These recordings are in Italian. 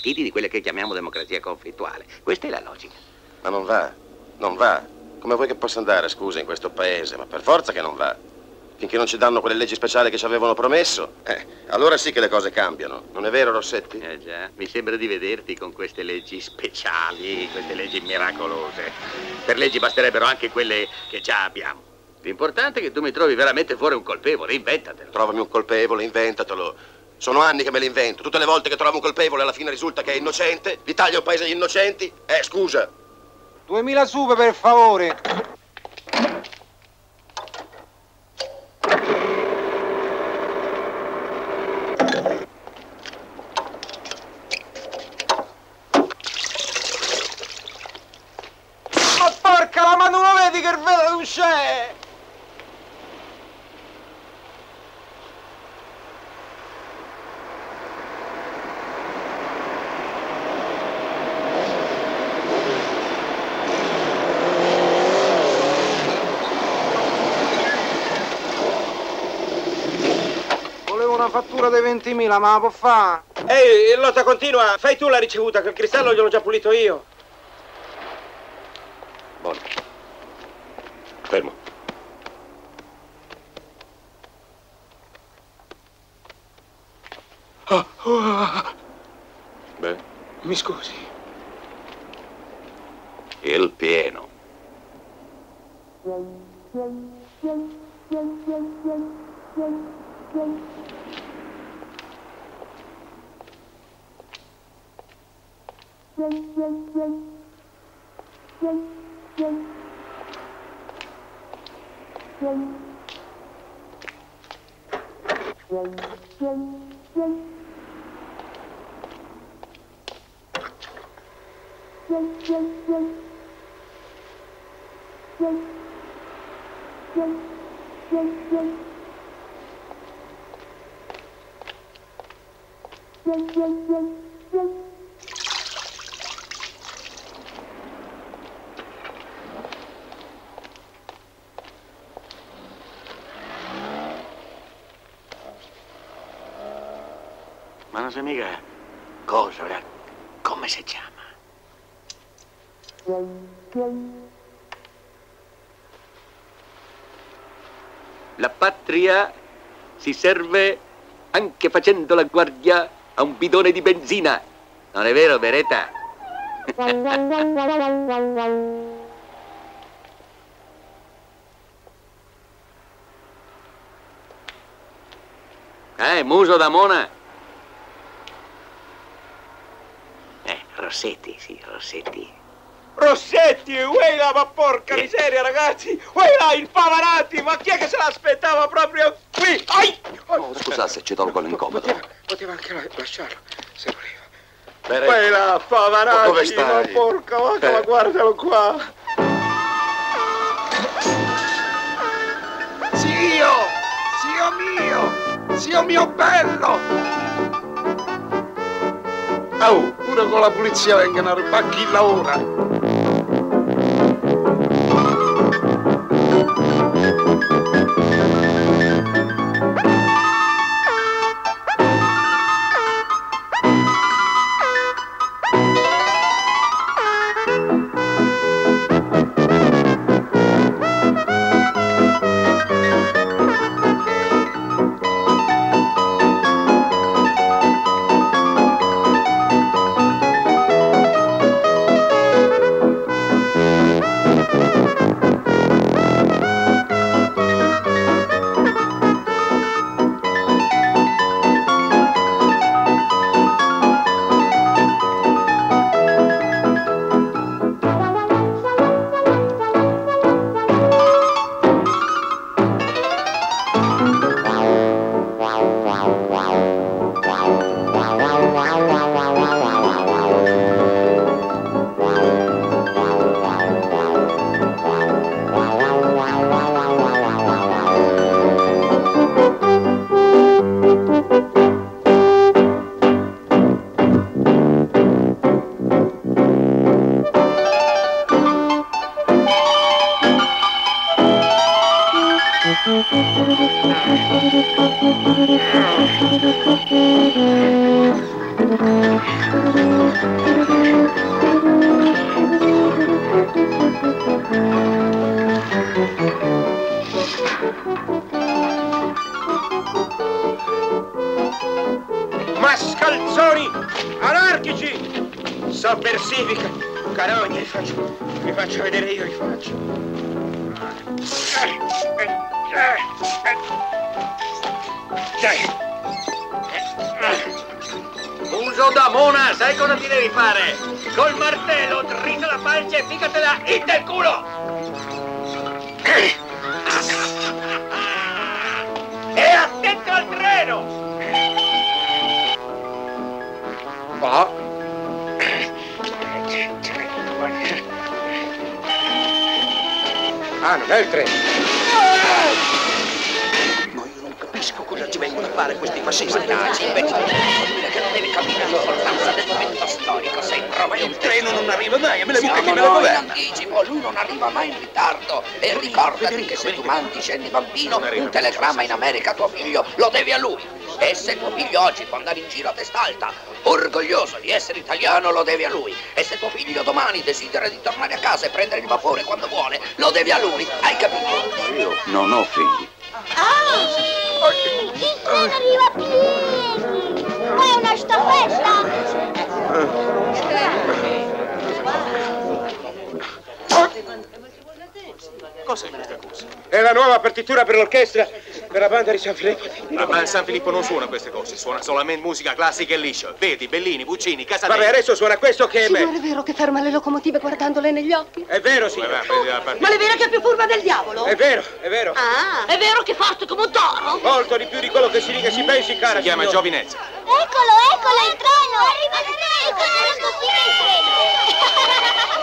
partiti di quella che chiamiamo democrazia conflittuale. Questa è la logica. Ma non va, non va. Come vuoi che possa andare, scusa, in questo paese? Ma per forza che non va. Finché non ci danno quelle leggi speciali che ci avevano promesso, allora sì che le cose cambiano. Non è vero, Rossetti? Già, mi sembra di vederti con queste leggi speciali, queste leggi miracolose. Per leggi basterebbero anche quelle che già abbiamo. L'importante è che tu mi trovi veramente fuori un colpevole, inventatelo. Trovami un colpevole, inventatelo. Sono anni che me lo invento. Tutte le volte che trovo un colpevole alla fine risulta che è innocente. L'Italia è un paese di innocenti. Scusa. 2000 supe, per favore. Ma porca la mano, non vedi che il velo non c'è? Una fattura dei 20.000, ma la può fare? Ehi, lotta continua, fai tu la ricevuta, che il cristallo gliel'ho già pulito io. Buono. Fermo. Beh. Mi scusi. Il pieno. Ma non sa mica cosa, come si chiama? La patria si serve anche facendo la guardia a un bidone di benzina. Non è vero, Beretta? Muso da mona. Rossetti, sì, Rossetti. Rossetti, uela, ma porca miseria, ragazzi! Uela, il Pavarati, ma chi è che se l'aspettava proprio qui? Ai! Oh, scusa se ci tolgo l'incomodo. Poteva anche lasciarlo, se voleva. Beretta. Uela, Pavarati, Dove stai? ma porca vacca, ma guardalo qua! Zio mio bello! Au, pure con la polizia vengono a rubare chi lavora. sovversivi, carogne, vi faccio vedere io, vi faccio. Uso da mona, sai cosa ti devi fare? Col martello, drizza la pancia e ficatela in del culo! E attento al treno! Ah, non è il treno. Ma io non capisco cosa ci vengono a fare questi fascisti nazi, invece di dire che non devi capire l'importanza del momento storico, sei proprio... Il treno non arriva mai, me la Siamo mica chi me la noi in governa. anticipo, lui non arriva mai in ritardo. E ricordati che se tu mandi, scendi bambino, un telegramma in America a tuo figlio lo devi a lui. E se tuo figlio oggi può andare in giro a testa alta, orgoglioso di essere italiano, lo devi a lui. E se tuo figlio domani desidera di tornare a casa e prendere il vapore quando vuole, lo devi a lui. Hai capito? Io non ho figli. Il treno arriva a piedi! È una staffetta! Cos'è questa cosa? È la nuova partitura per l'orchestra della banda di San Filippo. Ma San Filippo non suona queste cose, suona solamente musica classica e liscia. Vedi, Bellini, Puccini, Casadelli. Vabbè, adesso suona questo che è Signore, è vero che ferma le locomotive guardandole negli occhi? È vero, signora. Ma è vero che è più furba del diavolo? È vero, è vero. Ah, è vero che è forte come un toro? Molto di più di quello che si dica si pensi, cara. Si chiama giovinezza. Eccolo, il treno! Arriva il treno! Conosco qui il treno!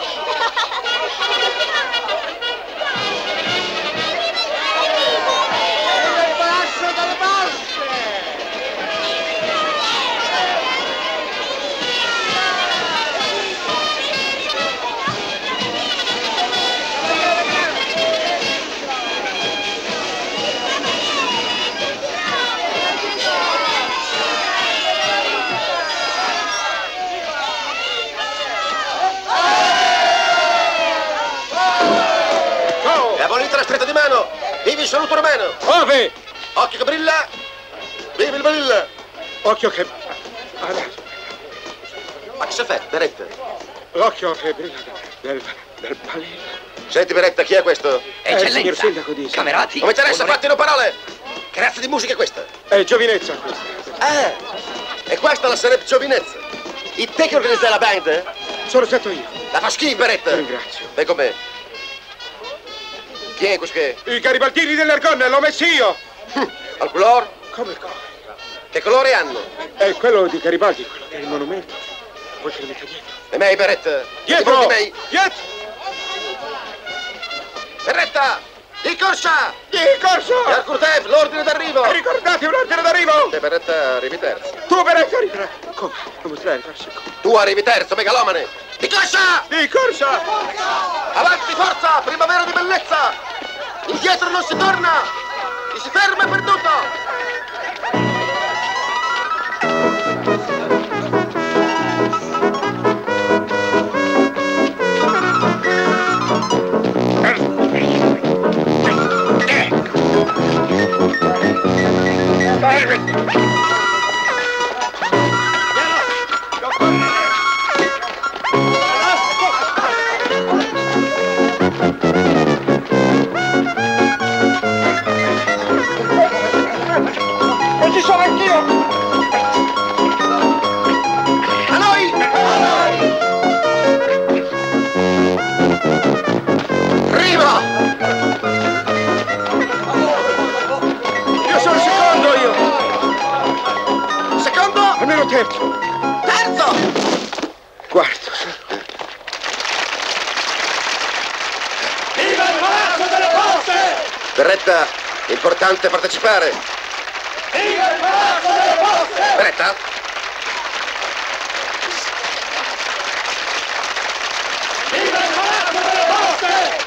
Abolite la stretta di mano! Vivi il saluto romano! Ove! Occhio che brilla! Vivi il brilla! Occhio che... Ma che si fa, Beretta? L'occhio che brilla del palino. Senti, Beretta, chi è questo? Il signor sindaco dice. Camerati. Come interessa, fattino parole! Che razza di musica è questa? È giovinezza questa. E questa la sarebbe giovinezza. E te che organizzai la band? Sono stato io. La fa schifo, Beretta! Ti ringrazio. Vai con me. Chi è questo che? I garibaldini dell'Argonne, l'ho messi io! Al color? Come il colore? Che colore hanno? È quello di Garibaldi, quello del monumento. Vuoi che lo metta dietro? E me, Beretta? Dietro! Di me? Dietro! Beretta! Di corsa! Di corso! E al Curtev, l'ordine d'arrivo! Ricordate un ordine d'arrivo! Te, Beretta, arrivi terzo. Tu, Beretta, arriverai! Come? Non potrei arrivarsi come? Tu arrivi terzo, megalomane! Di corsa! Di corsa! Avanti, forza! Primavera di bellezza! Indietro non si torna! Chi si ferma è perduto! E ci sono anch'io! A noi! Arriva! Io sono secondo, io! Secondo! Almeno terzo! Terzo! Quarto! Viva il Palazzo delle Poste! Beretta, importante partecipare! Viva il Palazzo delle Poste! Beretta? Viva il Palazzo delle Poste!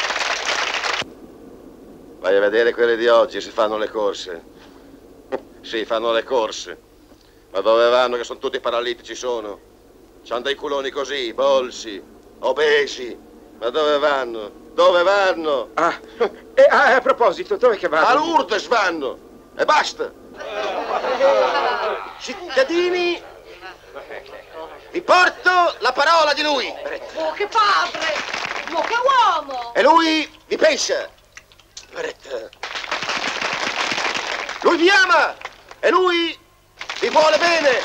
Vai a vedere quelli di oggi, si fanno le corse. Sì, fanno le corse. Ma dove vanno che sono tutti paralitici sono? C'hanno dei culoni così, bolsi, obesi. Ma dove vanno? Dove vanno? A proposito, dove che vanno? A Lourdes vanno! E basta! Cittadini Vi porto la parola di lui. Oh, che padre! Oh, che uomo! E lui vi pensa. Beretta. Lui vi ama. E lui vi vuole bene.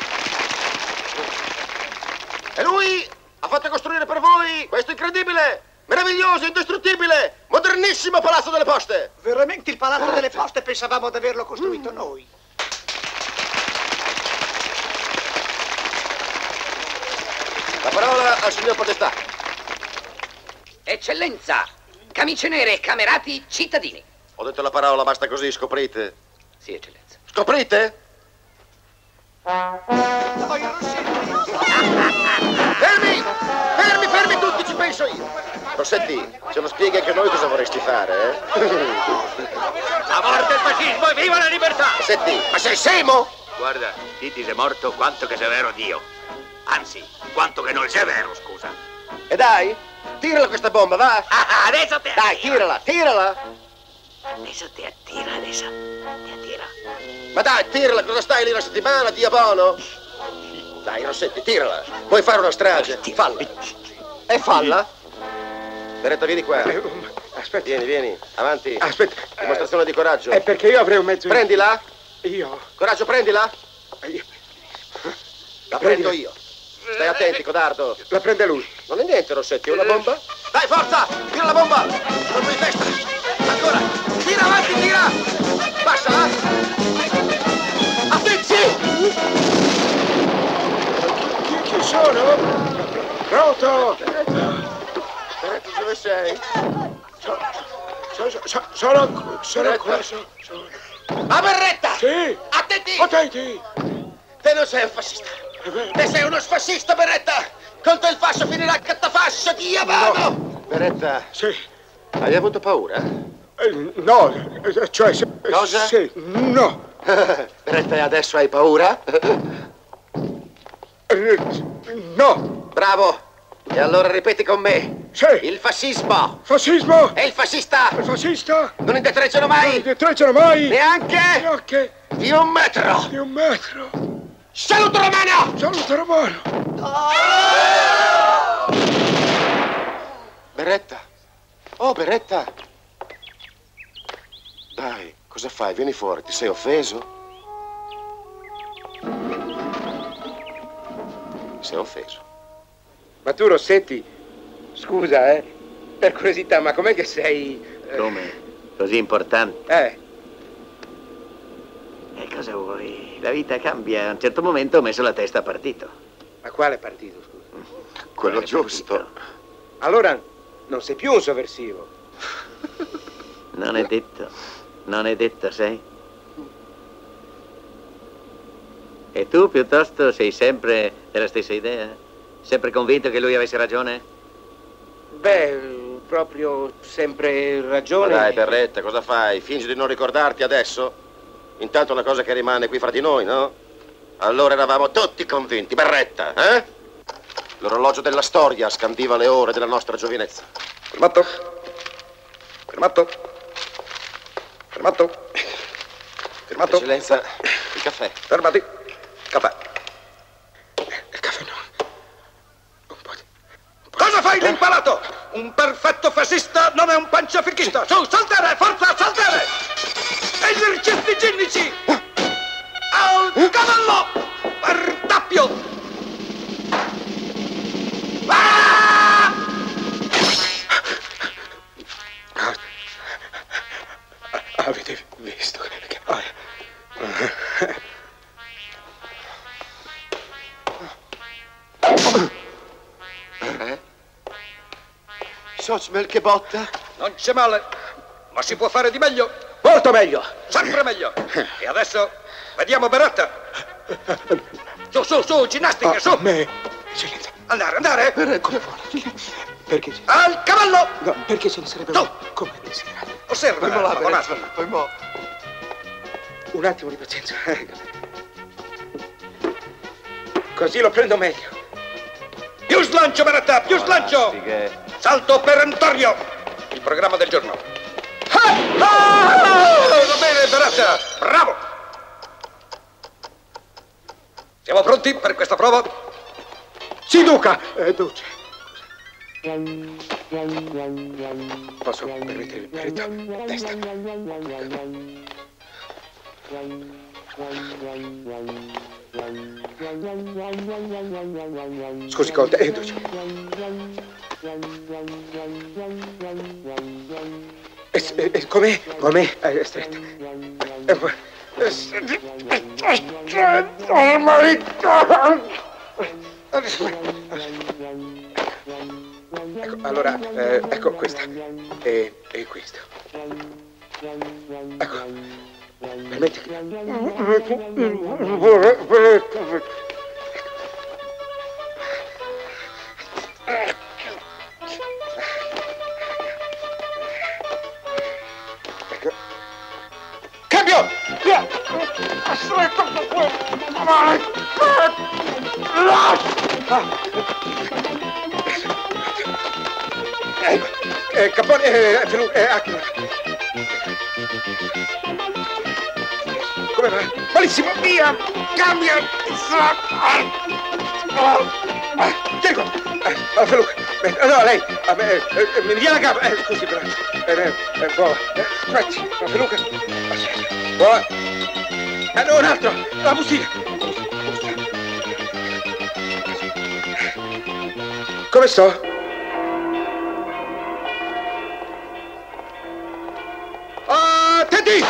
E lui ha fatto costruire per voi questo incredibile, meraviglioso, indistruttibile, modernissimo Palazzo delle Poste. Veramente il Palazzo delle Poste pensavamo di averlo costruito noi. La parola al signor Podestà. Eccellenza, camicie nere, camerati, cittadini. Ho detto la parola, basta così, scoprite. Sì, eccellenza. Scoprite? Fermi! Fermi, fermi tutti, ci penso io. Rossetti, ce lo spieghi anche noi cosa vorresti fare, eh? A morte il fascismo e viva la libertà! Rossetti, ma sei scemo? Guarda, Titis è morto quanto che Severo Dio. Anzi, quanto che non sia vero, scusa. E dai, tirala questa bomba, va! Ah, adesso te Dai, tirala, tirala! Adesso ti attira, adesso. Ti attira. Ma dai, tirala, cosa stai lì una settimana, diavolo? Dai, Rossetti, tirala. Vuoi fare una strage? Falla. E falla? Beretta, vieni qua. Aspetta. Vieni, vieni, avanti. Aspetta. Dimostrazione di coraggio. È perché io avrei un mezzo... Prendila. Io? Coraggio, prendila. Io. La prendo io. Stai attenti, codardo. La prende lui. Non è niente, Rossetti, è una bomba. Dai, forza! Tira la bomba! Colpo di testa! Ancora! Tira avanti, tira! Passa! Attenzione! Chi sono? Pronto? Beretta, dove sei? Sono qua. A Berretta! Sì. Attenti! Attenti! Te non sei un fascista! Te sei uno sfascista, Beretta! Con te il fascio finirà a cattafascio, diavolo! No. Beretta, Sì. hai avuto paura? No, cioè... Cosa? Sì, no. Beretta, e adesso hai paura? No. Bravo! E allora ripeti con me. Sì. Il fascismo Fascismo. e il fascista Il fascista. non indietreggiano mai! Non indietreggiano mai. Neanche Neanche di un metro! di un metro. Saluto romano! Saluto romano. Beretta! Oh, Beretta! Dai, cosa fai? Vieni fuori, ti sei offeso? Sei offeso. Ma tu, Rossetti, scusa, per curiosità, ma com'è che sei... Come? Così importante. E cosa vuoi? La vita cambia. A un certo momento ho messo la testa a partito. Ma quale partito, scusa? Quello Quale giusto. partito? Allora non sei più un sovversivo. Non è detto. Non è detto, sai? E tu, piuttosto, sei sempre della stessa idea? Sempre convinto che lui avesse ragione? Beh, proprio sempre Ma ragione. dai, Berretta, cosa fai? Fingi di non ricordarti adesso? Intanto è una cosa che rimane qui fra di noi, no? Allora eravamo tutti convinti, Berretta, eh? L'orologio della storia scandiva le ore della nostra giovinezza. Fermato. Fermato. Fermato. Fermato. Eccellenza, il caffè. Fermati. Caffè. Il caffè no. Un po' di... Cosa fai l'impalato? Un perfetto fascista non è un panciafichista. Su, saltare, forza, saltare! Esercizi ginnici! Al cavallo! Per tappio! Ah! Avete visto che... Socmel che botta? Non c'è male, ma si può fare di meglio. Molto meglio. Sempre meglio. E adesso vediamo Beretta. Su, ginnastica, su. Me. Eccellenza. Andare. Come vuole. Perché? Al cavallo. No, perché se ne sarebbe... Tu. Come desiderate. Osserva, Bonazzo. Un attimo di pazienza. Così lo prendo meglio. Più slancio, Beretta, più slancio. Salto perentorio. Il programma del giorno. Va bene, Beretta. Bravo. Siamo pronti per questa prova? Si duca! Duce. Posso permettere il berretto a testa? Scusi, Conte, Duce. Com'è? Com'è? È stretta. Ecco, allora, ecco questa. E questo. Ecco. Permetti che... Cambio! Via! Capone, come va? Malissimo, via! Cambia! Tieni qua! Feluca! No, lei! Mi dia la gamba! Scusi, però. Vola. Aspetti, Feluca. Vola. No, un altro! La bustina! Come sto? Teddy!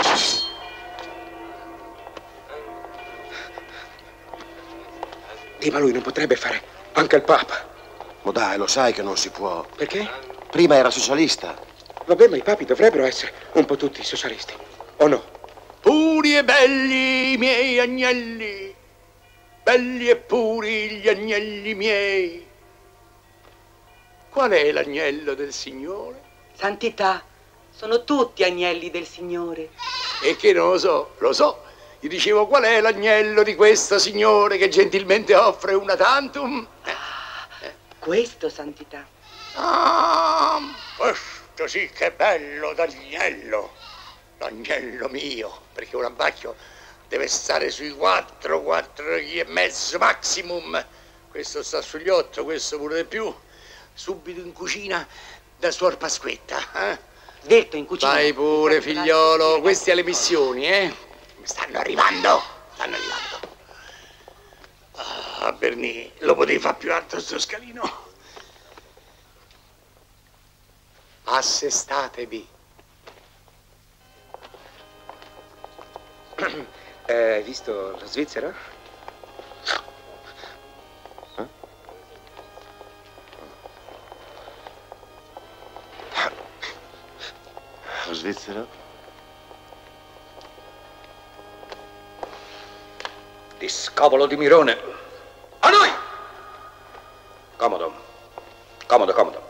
Ma lui non potrebbe fare anche il Papa. Ma dai, lo sai che non si può. Perché? Prima era socialista. Vabbè, ma i papi dovrebbero essere un po' tutti socialisti, o no? Puri e belli i miei agnelli, belli e puri gli agnelli miei. Qual è l'agnello del Signore? Santità, sono tutti agnelli del Signore. E che non lo so, lo so. Gli dicevo qual è l'agnello di questo signore che gentilmente offre una tantum. Questo, Santità. Ah, questo sì che è bello d'agnello. L'agnello mio, perché un abbacchio deve stare sui 4 e mezzo maximum. Questo sta sugli 8, questo pure di più. Subito in cucina da Suor Pasquetta. Detto in cucina. Vai pure, figliolo, questi alle missioni, Stanno arrivando, Ah, Berni, lo potevi fare più alto sto scalino. Assestatevi. Hai visto la Svizzera? La Svizzera? Di scavolo di Mirone. A noi! Comodo. Comodo.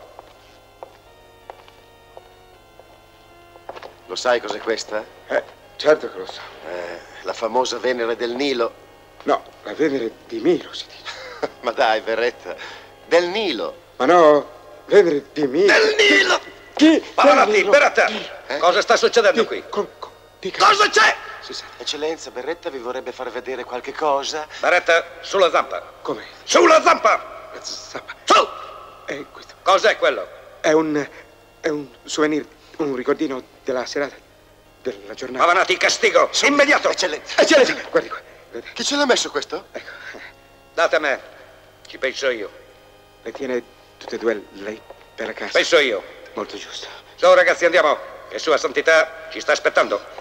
Lo sai cos'è questa? Certo che lo so. La famosa Venere del Nilo. No, la Venere di Milo si dice. Ma dai, Berretta, del Nilo. Ma no, Venere di Milo. Del Nilo! Chi? Pavarotti, Berretta, cosa sta succedendo qui? Cosa c'è? Eccellenza, Berretta vi vorrebbe far vedere qualche cosa. Berretta, sulla zampa. Come? Sulla zampa! Zappa. Su! Questo. Cos'è quello? È un souvenir, un ricordino della serata, della giornata. Avanti, castigo, immediato! Eccellenza. Guardi qua. Chi ce l'ha messo questo? Ecco. Date a me, ci penso io. Le tiene tutte e due lei per la casa. Penso io. Molto giusto. Su, ragazzi, andiamo, che Sua Santità ci sta aspettando.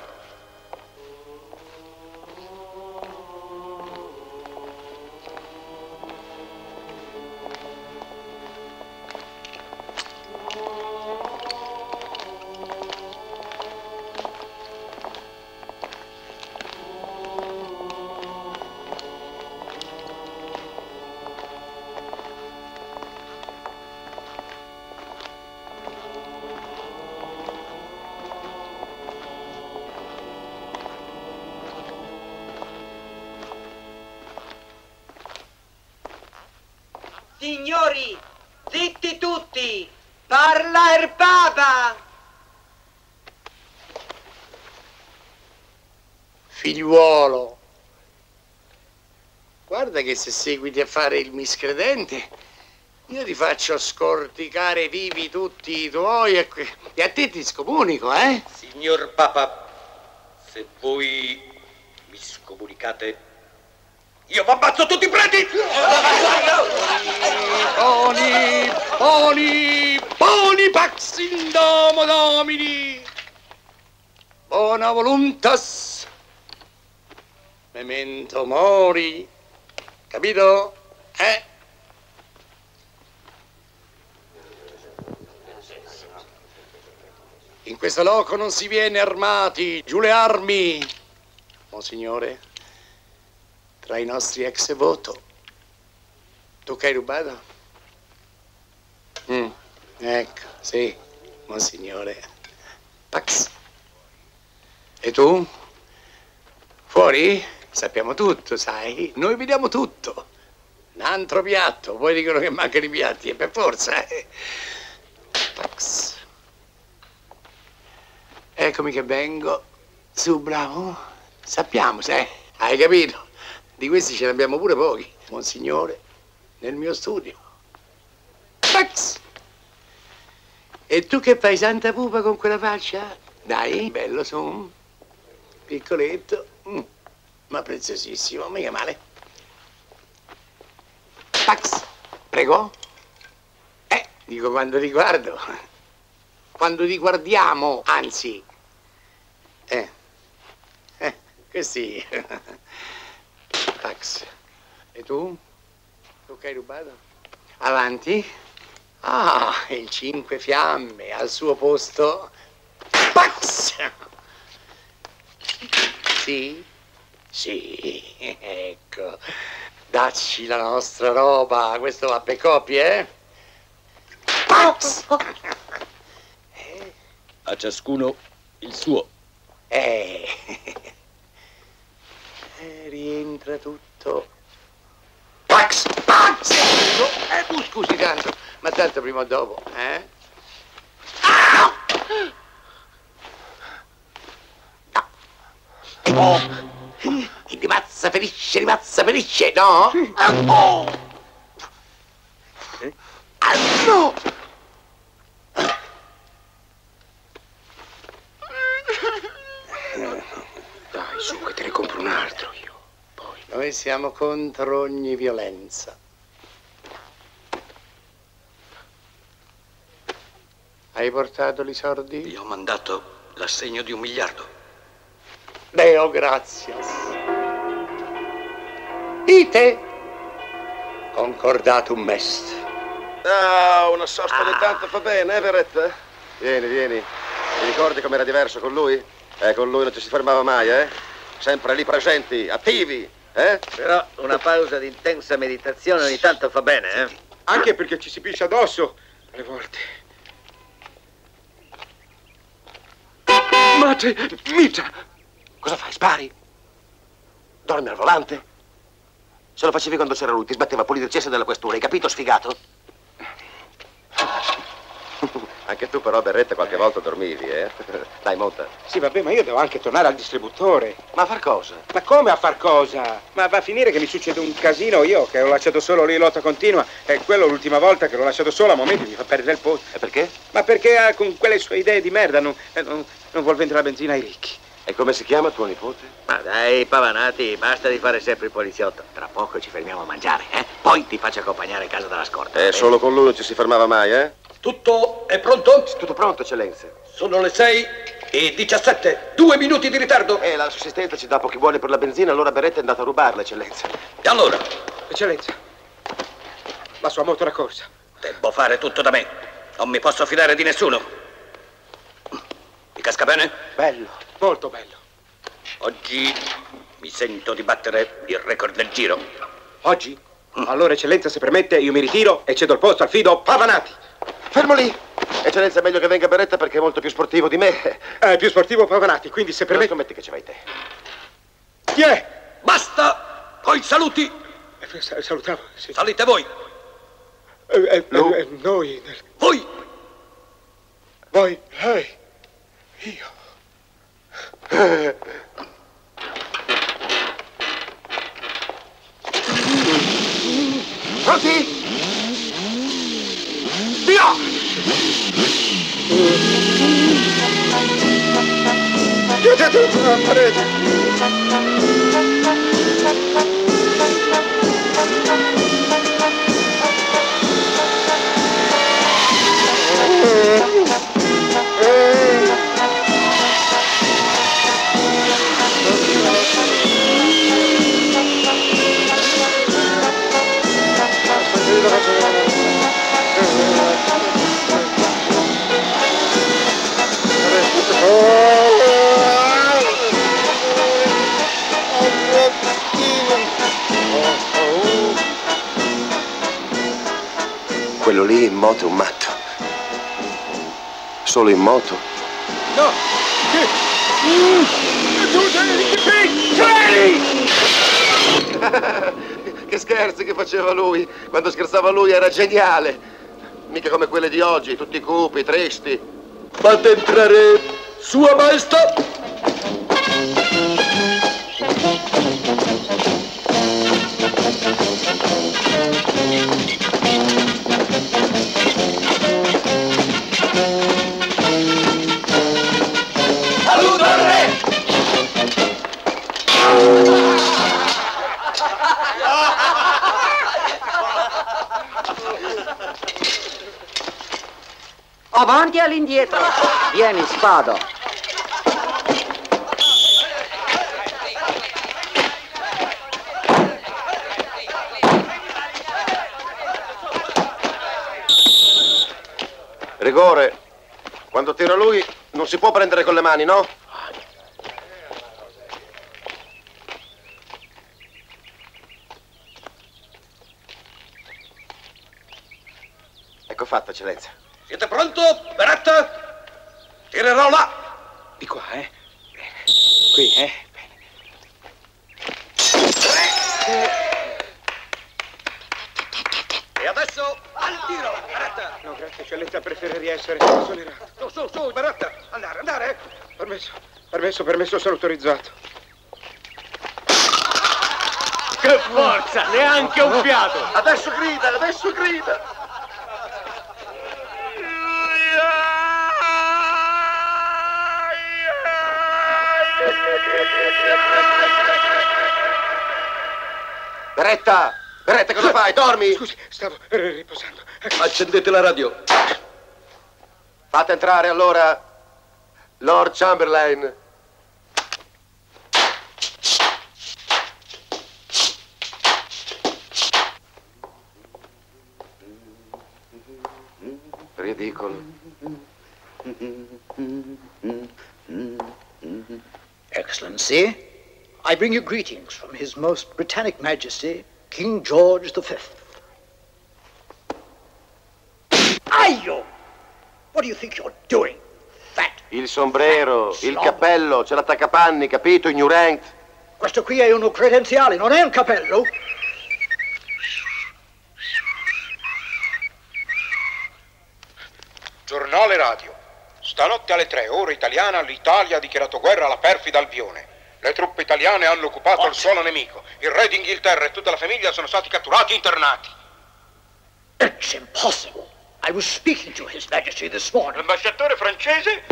Signori, zitti tutti! Parla il Papa! Figliuolo, Guarda che se seguiti a fare il miscredente, io ti faccio scorticare vivi tutti i tuoi e a te ti scomunico, eh? Signor Papa, se voi mi scomunicate, io vi ammazzo tutti i preti! Boni, pax in domo domini! Bona voluntas, memento mori, capito? In questo loco non si viene armati, giù le armi! Monsignore, tra i nostri ex voto, tu che hai rubato? Ecco, sì, Monsignore. Pax. E tu? Fuori? Sappiamo tutto, sai? Noi vediamo tutto. Un altro piatto, poi dicono che mancano i piatti, e per forza, Pax. Eccomi che vengo. Su, bravo. Sappiamo, sai? Hai capito? Di questi ce ne abbiamo pure pochi, Monsignore, nel mio studio. Pax! E tu che fai santa pupa con quella faccia? Dai, bello, su. Piccoletto, ma preziosissimo, mica male. Pax, prego. Dico quando ti guardo. Quando ti guardiamo, anzi. Così. Pax. E tu? Tu che hai rubato? Avanti. Ah, il 5 fiamme, al suo posto. Pax! Sì? Sì, ecco. Dacci la nostra roba, questo va per coppie, Pax! A ciascuno il suo. Rientra tutto. Pax! Pax! Scusi tanto, ma tanto prima o dopo, Rimazza ferisce, no? No! Dai, su, che te ne compro un altro io. Poi. Noi siamo contro ogni violenza. Hai portato i soldi? Vi ho mandato l'assegno di 1 miliardo. Deo grazias. Ite concordatum est. Ah, una sosta di tanto fa bene, Everett? Vieni. Ti ricordi com'era diverso con lui? Con lui non ci si fermava mai, Sempre lì presenti, attivi, Però una pausa di intensa meditazione ogni tanto fa bene, Anche perché ci si piscia addosso, alle volte. Mate, mita! Cosa fai, spari? Dormi al volante? Se lo facevi quando c'era lui, ti sbatteva a pulire il cesso della questura, hai capito, sfigato? Anche tu però, Berretta, qualche volta dormivi, Dai, monta. Sì, vabbè, ma io devo anche tornare al distributore. Ma a far cosa? Ma come a far cosa? Ma va a finire che mi succede un casino io, che l'ho lasciato solo lì in lotta continua, e quello l'ultima volta che l'ho lasciato solo a momenti mi fa perdere il posto. E perché? Ma perché con quelle sue idee di merda non vuol vendere la benzina ai ricchi. E come si chiama tuo nipote? Ma dai, Pavanati, basta di fare sempre il poliziotto. Tra poco ci fermiamo a mangiare, Poi ti faccio accompagnare a casa dalla scorta. Solo con lui non ci si fermava mai, Tutto è pronto? Tutto pronto, eccellenza. Sono le 6:17. 2 minuti di ritardo. La sussistenza ci dà pochi buoni per la benzina, allora Berretta è andato a rubarla, eccellenza. E allora? Eccellenza, la sua moto era corsa. Devo fare tutto da me. Non mi posso fidare di nessuno. Mi casca bene? Bello, molto bello. Oggi mi sento di battere il record del giro. Oggi? Allora, eccellenza, se permette, io mi ritiro e cedo il posto al fido Pavanati. Fermo lì! Eccellenza, è meglio che venga Berretta perché è molto più sportivo di me. È più sportivo Pavanati, quindi se permette... Scommetti che ci vai te. Chi è? Basta! Poi saluti! Salutiamo, sì. Salite voi! Noi... Voi! Voi, lei, io... Pronti? Via! Chiudete la parete! Quello lì in moto è un matto. Solo in moto? No! Che scherzi che faceva lui. Quando scherzava lui era geniale. Mica come quelle di oggi, tutti cupi, tristi. Fate entrare Sua Maestà! Saluto al re! Avanti e all'indietro. Vieni, spado. Rigore. Quando tira lui non si può prendere con le mani, no? Ecco fatto, eccellenza. Siete pronto? Beretta? Tirerò là! Di qua, Bene. Qui, Bene. E adesso al tiro, Beretta! No, grazie, eccellenza, preferirei essere esonerato. Su, Beretta! Andare! Permesso, sono autorizzato. Che forza, neanche un fiato! Adesso grida! Beretta, cosa fai? Dormi? Scusi, stavo riposando. Accendete la radio. Fate entrare allora Lord Chamberlain. Ridicolo. Excellency, I bring you greetings from His Most Britannic Majesty, King George V. Aio! What do you think you're doing, fat? Il sombrero, il cappello, c'è l'attaccapanni, capito, ignorante? Questo qui è uno credenziale, non è un cappello. Giornale radio. Stanotte alle 3, ora italiana, l'Italia ha dichiarato guerra alla perfida Albione. Le truppe italiane hanno occupato il suolo nemico. Il re d'Inghilterra e tutta la famiglia sono stati catturati e internati. It's impossible. I was speaking to His Majesty this morning. L'ambasciatore francese?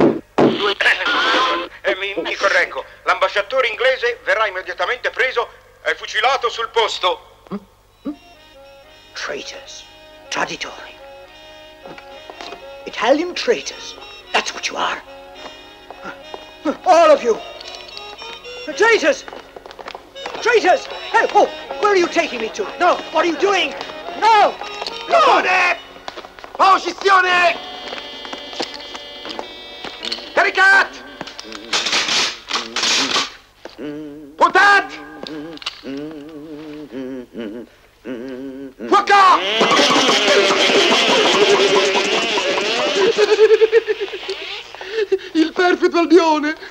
Mi correggo. L'ambasciatore inglese verrà immediatamente preso e fucilato sul posto. Traitors. Traditori. Italian traitors. That's what you are. All of you. Traitors! Traitors! Hey, oh, where are you taking me to? No, what are you doing? No! No! Posizione! Caricat! Puntat! Fuoco! Il perfido Albione!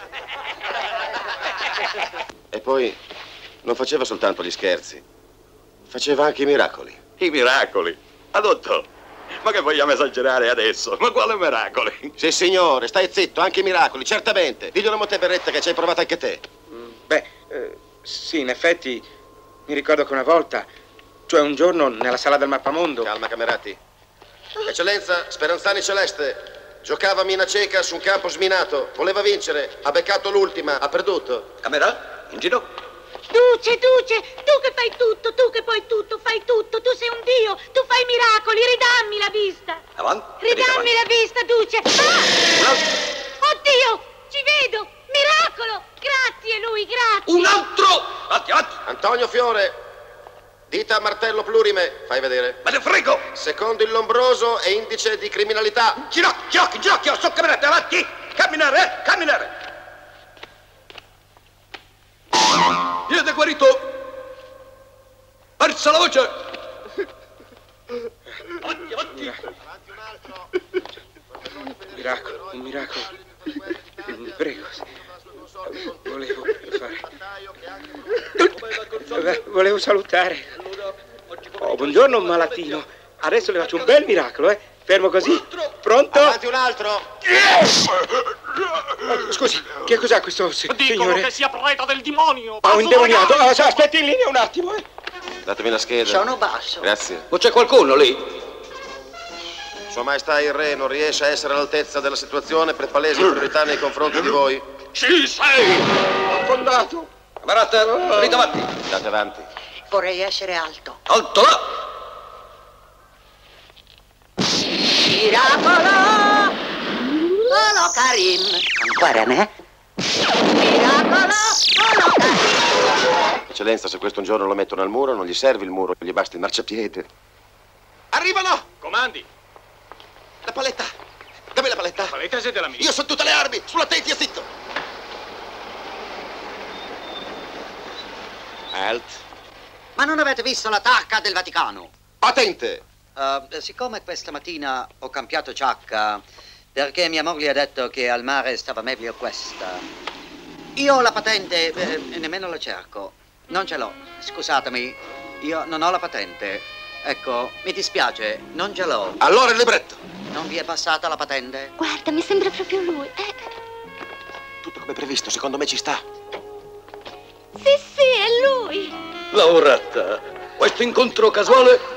E poi non faceva soltanto gli scherzi, faceva anche i miracoli. I miracoli? Adotto, ma che vogliamo esagerare adesso? Ma quale miracoli? Sì, signore, stai zitto, anche i miracoli, certamente. Diglielo a Monte Beretta che ci hai provato anche te. Sì, in effetti, mi ricordo che una volta Cioè un giorno nella sala del mappamondo. Calma, Camerati. Eccellenza, Speranzani Celeste. Giocava a mina cieca su un campo sminato. Voleva vincere. Ha beccato l'ultima. Ha perduto. Camera? In giro? Duce, tu che fai tutto, tu che puoi tutto, fai tutto, tu sei un dio, tu fai miracoli, ridammi la vista. Avanti. Ridammi la vista, Duce. Ah! Oddio, ci vedo, miracolo, grazie lui, grazie. Un altro! Avanti, avanti. Antonio Fiore. Dita martello plurime. Fai vedere. Me ne frego! Secondo il Lombroso è indice di criminalità. Ginocchio, su Camerati, avanti! Camminare, camminare! Piede guarito! Persa la voce! Avanti, avanti! Un miracolo. Prego. Volevo salutare. Oh, buongiorno malatino. Adesso le faccio un bel miracolo, eh? Fermo così. Pronto? Avanti un altro. Scusi, che cos'ha questo Dicono signore? che sia preda del demonio. Ah, un indemoniato. Aspetti in linea un attimo, eh. Datemi la scheda. Sono basso. Grazie. O c'è qualcuno lì? Sua Maestà il Re non riesce a essere all'altezza della situazione per palesi priorità nei confronti di voi? Ci sei! Affondato. Camerata, lì davanti. Andate avanti. Vorrei essere alto. Alto là! Miracolo! Solo Karim. Ancora me? Miracolo! Solo Karim. Eccellenza, se questo un giorno lo mettono al muro, non gli serve il muro, gli basta il marciapiede. Arrivano! Comandi. La paletta! Dammi la paletta! La paletta siete la mia. Io so tutte le armi! Sull'attenti e zitto! Alt. Ma non avete visto la tacca del Vaticano? Patente! Siccome questa mattina ho cambiato giacca perché mia moglie ha detto che al mare stava meglio questa, io ho la patente e nemmeno la cerco. Non ce l'ho. Scusatemi, io non ho la patente. Ecco, mi dispiace, non ce l'ho. Allora il libretto! Non vi è passata la patente? Guarda, mi sembra proprio lui. Tutto come previsto, secondo me ci sta. Sì, è lui. Lauretta, questo incontro casuale...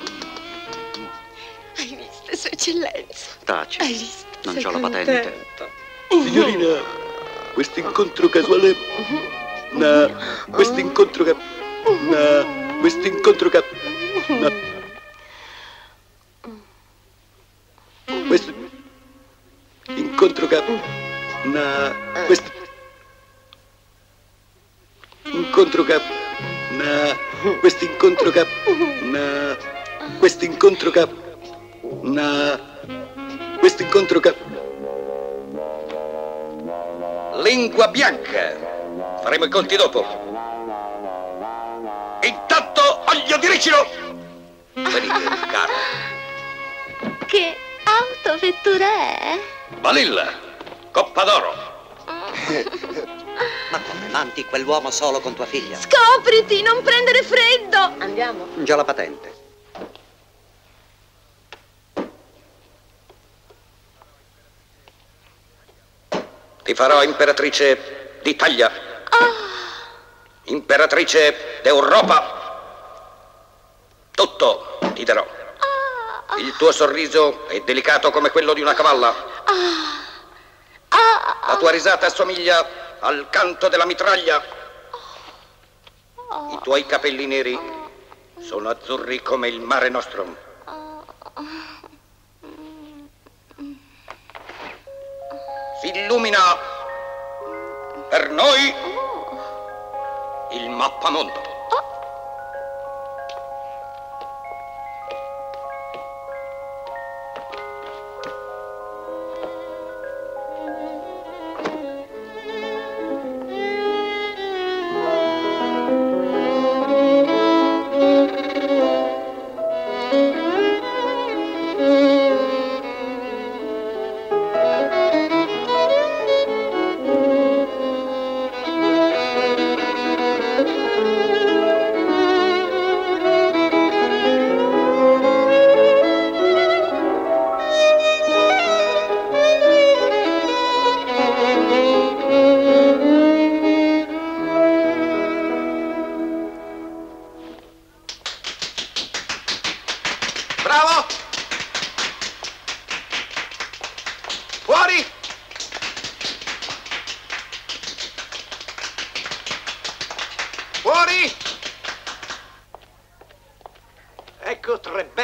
Hai visto, Sua Eccellenza? Taci. Hai visto? Non Sei c'ho la patente. Signorina, questo incontro casuale... No, questo incontro che... No, questo incontro che... No. Questo... Incontro che... No, questo... Incontro che... No, questo incontro che... No, questo incontro che... No, questo incontro che... Lingua bianca. Faremo i conti dopo. Intanto, olio di ricino! Venite, caro. Che autovettura è? Vanilla, coppa d'oro. Ma come manti quell'uomo solo con tua figlia? Scopriti, non prendere freddo. Andiamo. Già la patente. Ti farò imperatrice d'Italia. Imperatrice d'Europa. Tutto ti darò. Il tuo sorriso è delicato come quello di una cavalla. La tua risata assomiglia al canto della mitraglia. I tuoi capelli neri sono azzurri come il Mare Nostrum. Si illumina per noi il mappamondo.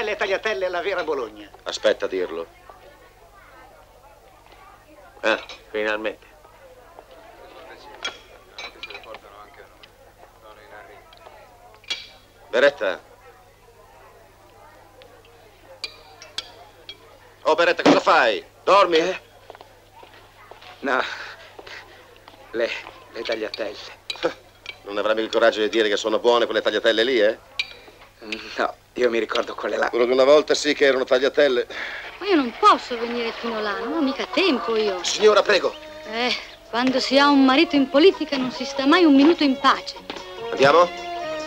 belle tagliatelle alla vera Bologna. Aspetta a dirlo. Ah, finalmente. Beretta. Oh, Beretta, cosa fai? Dormi? No. Le tagliatelle. Non avrai il coraggio di dire che sono buone quelle tagliatelle lì, eh? No, io mi ricordo quelle là. Quello che una volta sì che erano tagliatelle. Ma io non posso venire fino là, non ho mica tempo io. Signora, prego. Quando si ha un marito in politica non si sta mai un minuto in pace. Andiamo?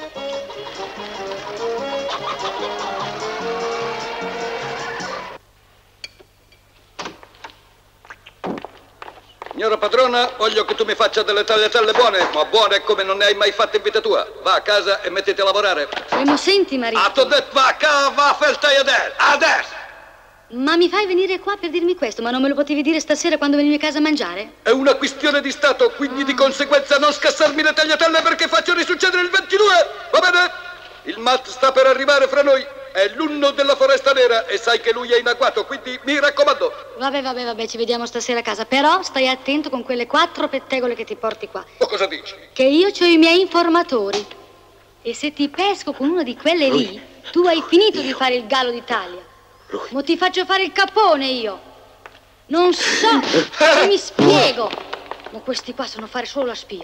Signora padrona, voglio che tu mi faccia delle tagliatelle buone, ma buone come non ne hai mai fatte in vita tua. Va a casa e mettiti a lavorare. Ma senti, marito. Ah, t'ho detto va a casa, va a fare il tagliatelle. Adesso! Ma mi fai venire qua per dirmi questo? Ma non me lo potevi dire stasera quando venivi a casa a mangiare? È una questione di Stato, quindi di conseguenza non scassarmi le tagliatelle perché faccio risuccedere il 22, va bene? Il Matt sta per arrivare fra noi, è l'unno della Foresta Nera e sai che lui è in agguato, quindi mi raccomando. Vabbè, ci vediamo stasera a casa. Però stai attento con quelle 4 pettegole che ti porti qua. Ma cosa dici? Che io c'ho i miei informatori. E se ti pesco con una di quelle lì, tu hai finito di fare il gallo d'Italia. Mo ti faccio fare il capone io. Non so se mi spiego. Ma questi qua sanno fare solo la spia.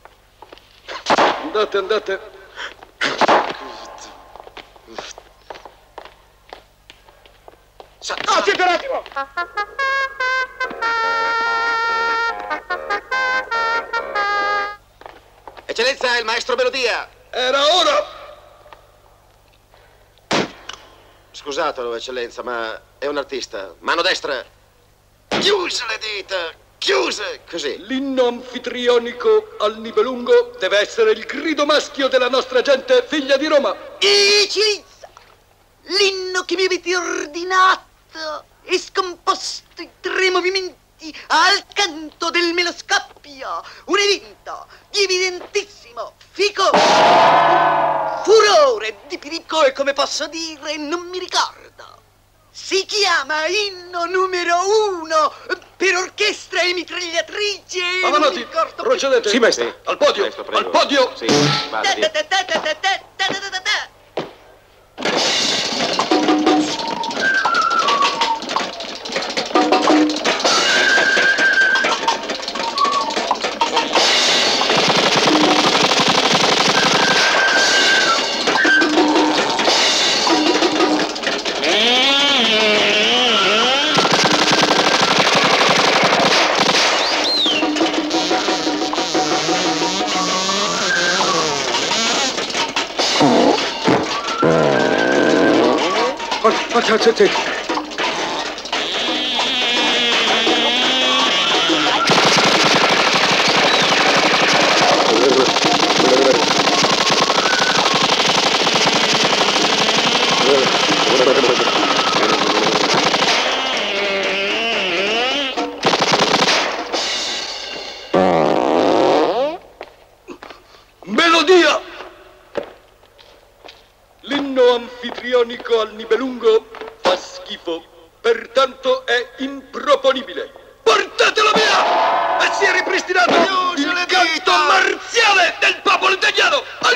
Andate. Aspetta un attimo! Eccellenza, il maestro Melodia! Era ora! Scusatelo, eccellenza, ma è un artista. Mano destra! Chiuse le dita! Chiuse! Così. L'inno anfitrionico al Nibelungo deve essere il grido maschio della nostra gente figlia di Roma. Eccellenza! L'inno che mi avete ordinato è scomposto in 3 movimenti al canto del meloscappio. Un evento di evidentissimo fico furore di Piricco e, come posso dire, non mi ricordo. Si chiama inno numero 1 per orchestra e mitragliatrice. Avanti, procedete. Sì, maestro. Al podio, Maestro, prego. al podio. Sì, vada, via. Forza. Melodia! L'inno anfitrionico al Nibelungo fa schifo, pertanto è improponibile. Portatelo via! E si è ripristinato il canto marziale del popolo italiano al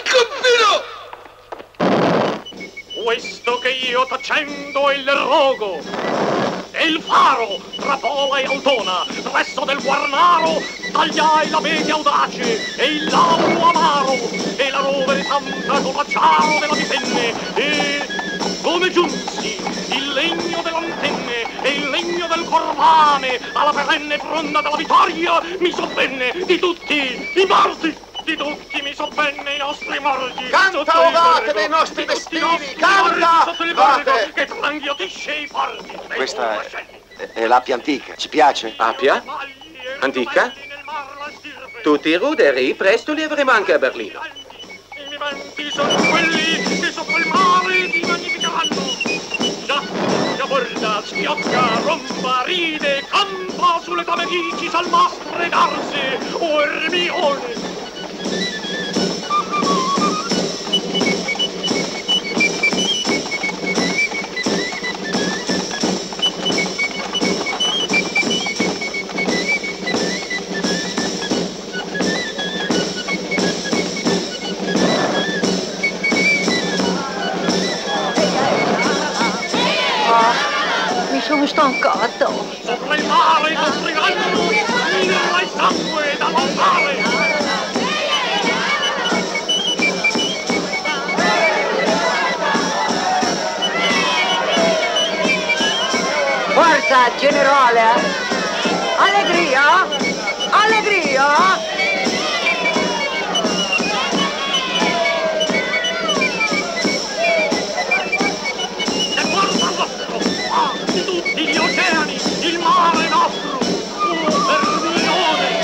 confino! Questo che io t'accendo è il rogo, è il faro tra Pola e Altona, resto del Guarnaro, tagliai la media audace e il lauro amaro, e la rovere santa con l'acciaro della mitenne, e come giunsi il legno dell'antenne e il legno del corvane alla perenne fronda della vittoria mi sovvenne di tutti i morti. Di tutti mi sovvenne i nostri morti. Canta, ovate dei nostri destini, canta! Sotto il borgo che tranghiotisce i forti. Questa è l'appia antica, ci piace? Appia? Antica? Tutti i ruderi, presto li avremo anche a Berlino. I miei venti sono quelli che sopra il mare ti magnificheranno. Già borda, schiocca, rompa, ride, campa sulle tue medici, salmastre, garze, o Ermione. Mi sono stancato. Sopra il mare i nostri anni, birra e sangue da lontare. Forza, generale! Allegria! Allegria! Tutti gli oceani, il mare nostro, Hermione!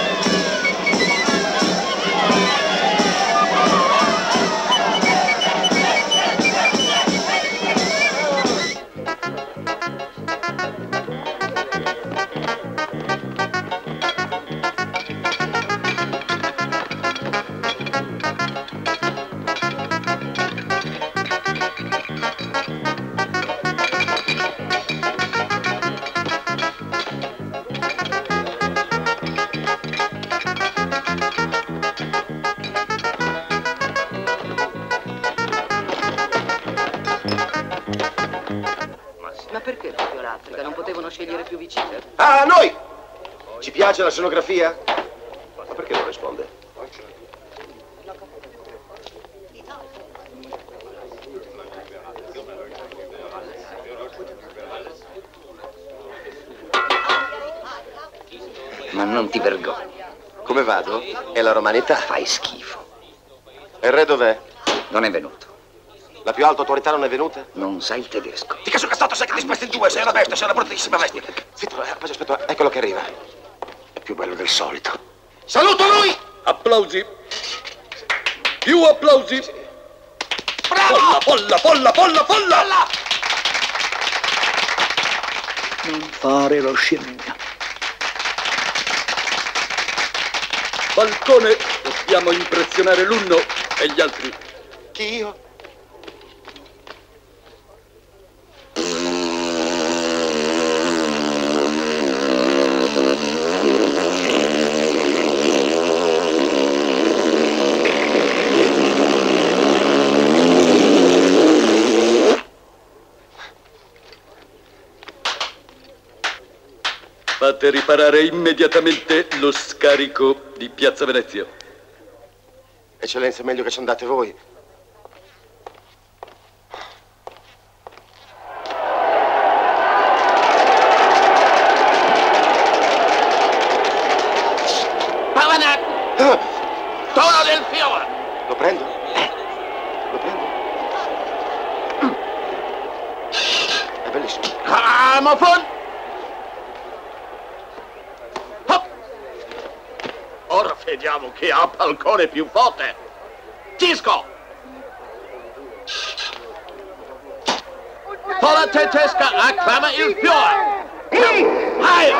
Ma perché proprio l'Africa? Non potevano scegliere più vicine? Ah, noi! Ci piace la scenografia? Ma perché non risponde? Ma non ti vergogni. Come vado? È la romanità. Fai schifo. E il re dov'è? Non è venuto. La più alta autorità non è venuta? Non sai il tedesco. Ti caso castato, sai che ti spesti in due, sei una bestia, sei una bruttissima bestia. Zitto, aspetta, eccolo che arriva. È più bello del solito. Saluto lui! Applausi. Più applausi. Bravo! Folla, folla, folla, folla, folla! Non fare lo scemino. Falcone, dobbiamo impressionare l'uno e gli altri. Chi, io? Fate riparare immediatamente lo scarico di Piazza Venezia. Eccellenza, è meglio che ci andate voi. Pavanac! Tono del fiore! Lo prendo? Lo prendo? È bellissimo. Gramofon! Ora vediamo chi ha palcone più forte. Cisco! Pola tedesca acclama il fiore. Vai!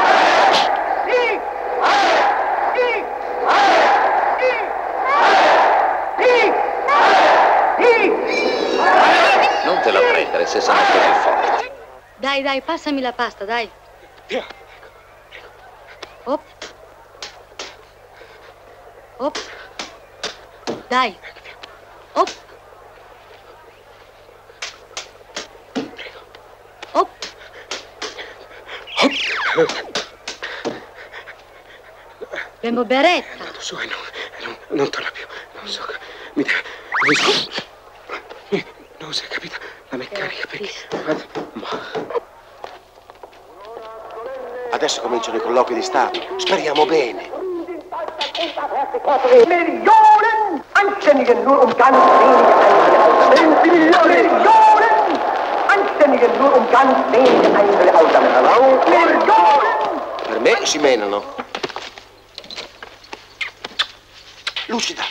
Non te la prendere se sono così forti. Dai, dai, passami la pasta, dai. Op. Op. Dai. Op. Op. Abbiamo beretta. Su, non torna più. Non so. Mi deve. Non si è capito la meccanica perché. Adesso cominciano i colloqui di Stato. Speriamo bene. Millionen Anständigen nur ganz wenige Einzelne. Millionen Anständigen nur ganz wenige Einzelne Millionen. Per me si menano. Lucida.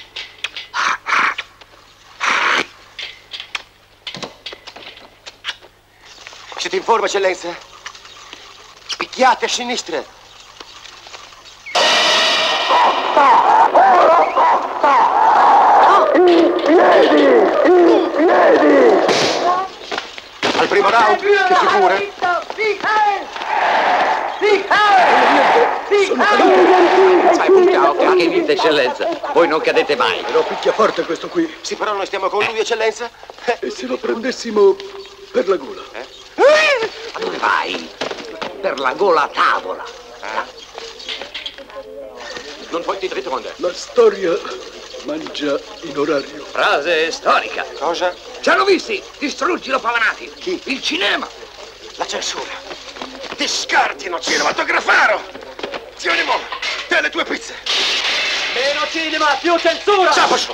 Siete in forma, eccellenza? Spicchiate a sinistra. Al primo round, che figure? Sai, puntiamo, che dite, eccellenza? Voi non cadete mai. Però picchia forte questo qui. Sì, però noi stiamo con lui, eccellenza. E se lo prendessimo per la gola? Ma dove vai? per la gola a tavola. Non puoi ti ritornare. La storia mangia in orario. Frase storica. Cosa? Ci hanno visti! Distruggilo, pavanati! Chi? Il cinema! La censura. Ti scartino, cinematografaro! Zionimo, te le tue pizze! Meno cinema, più censura! Ciapasso!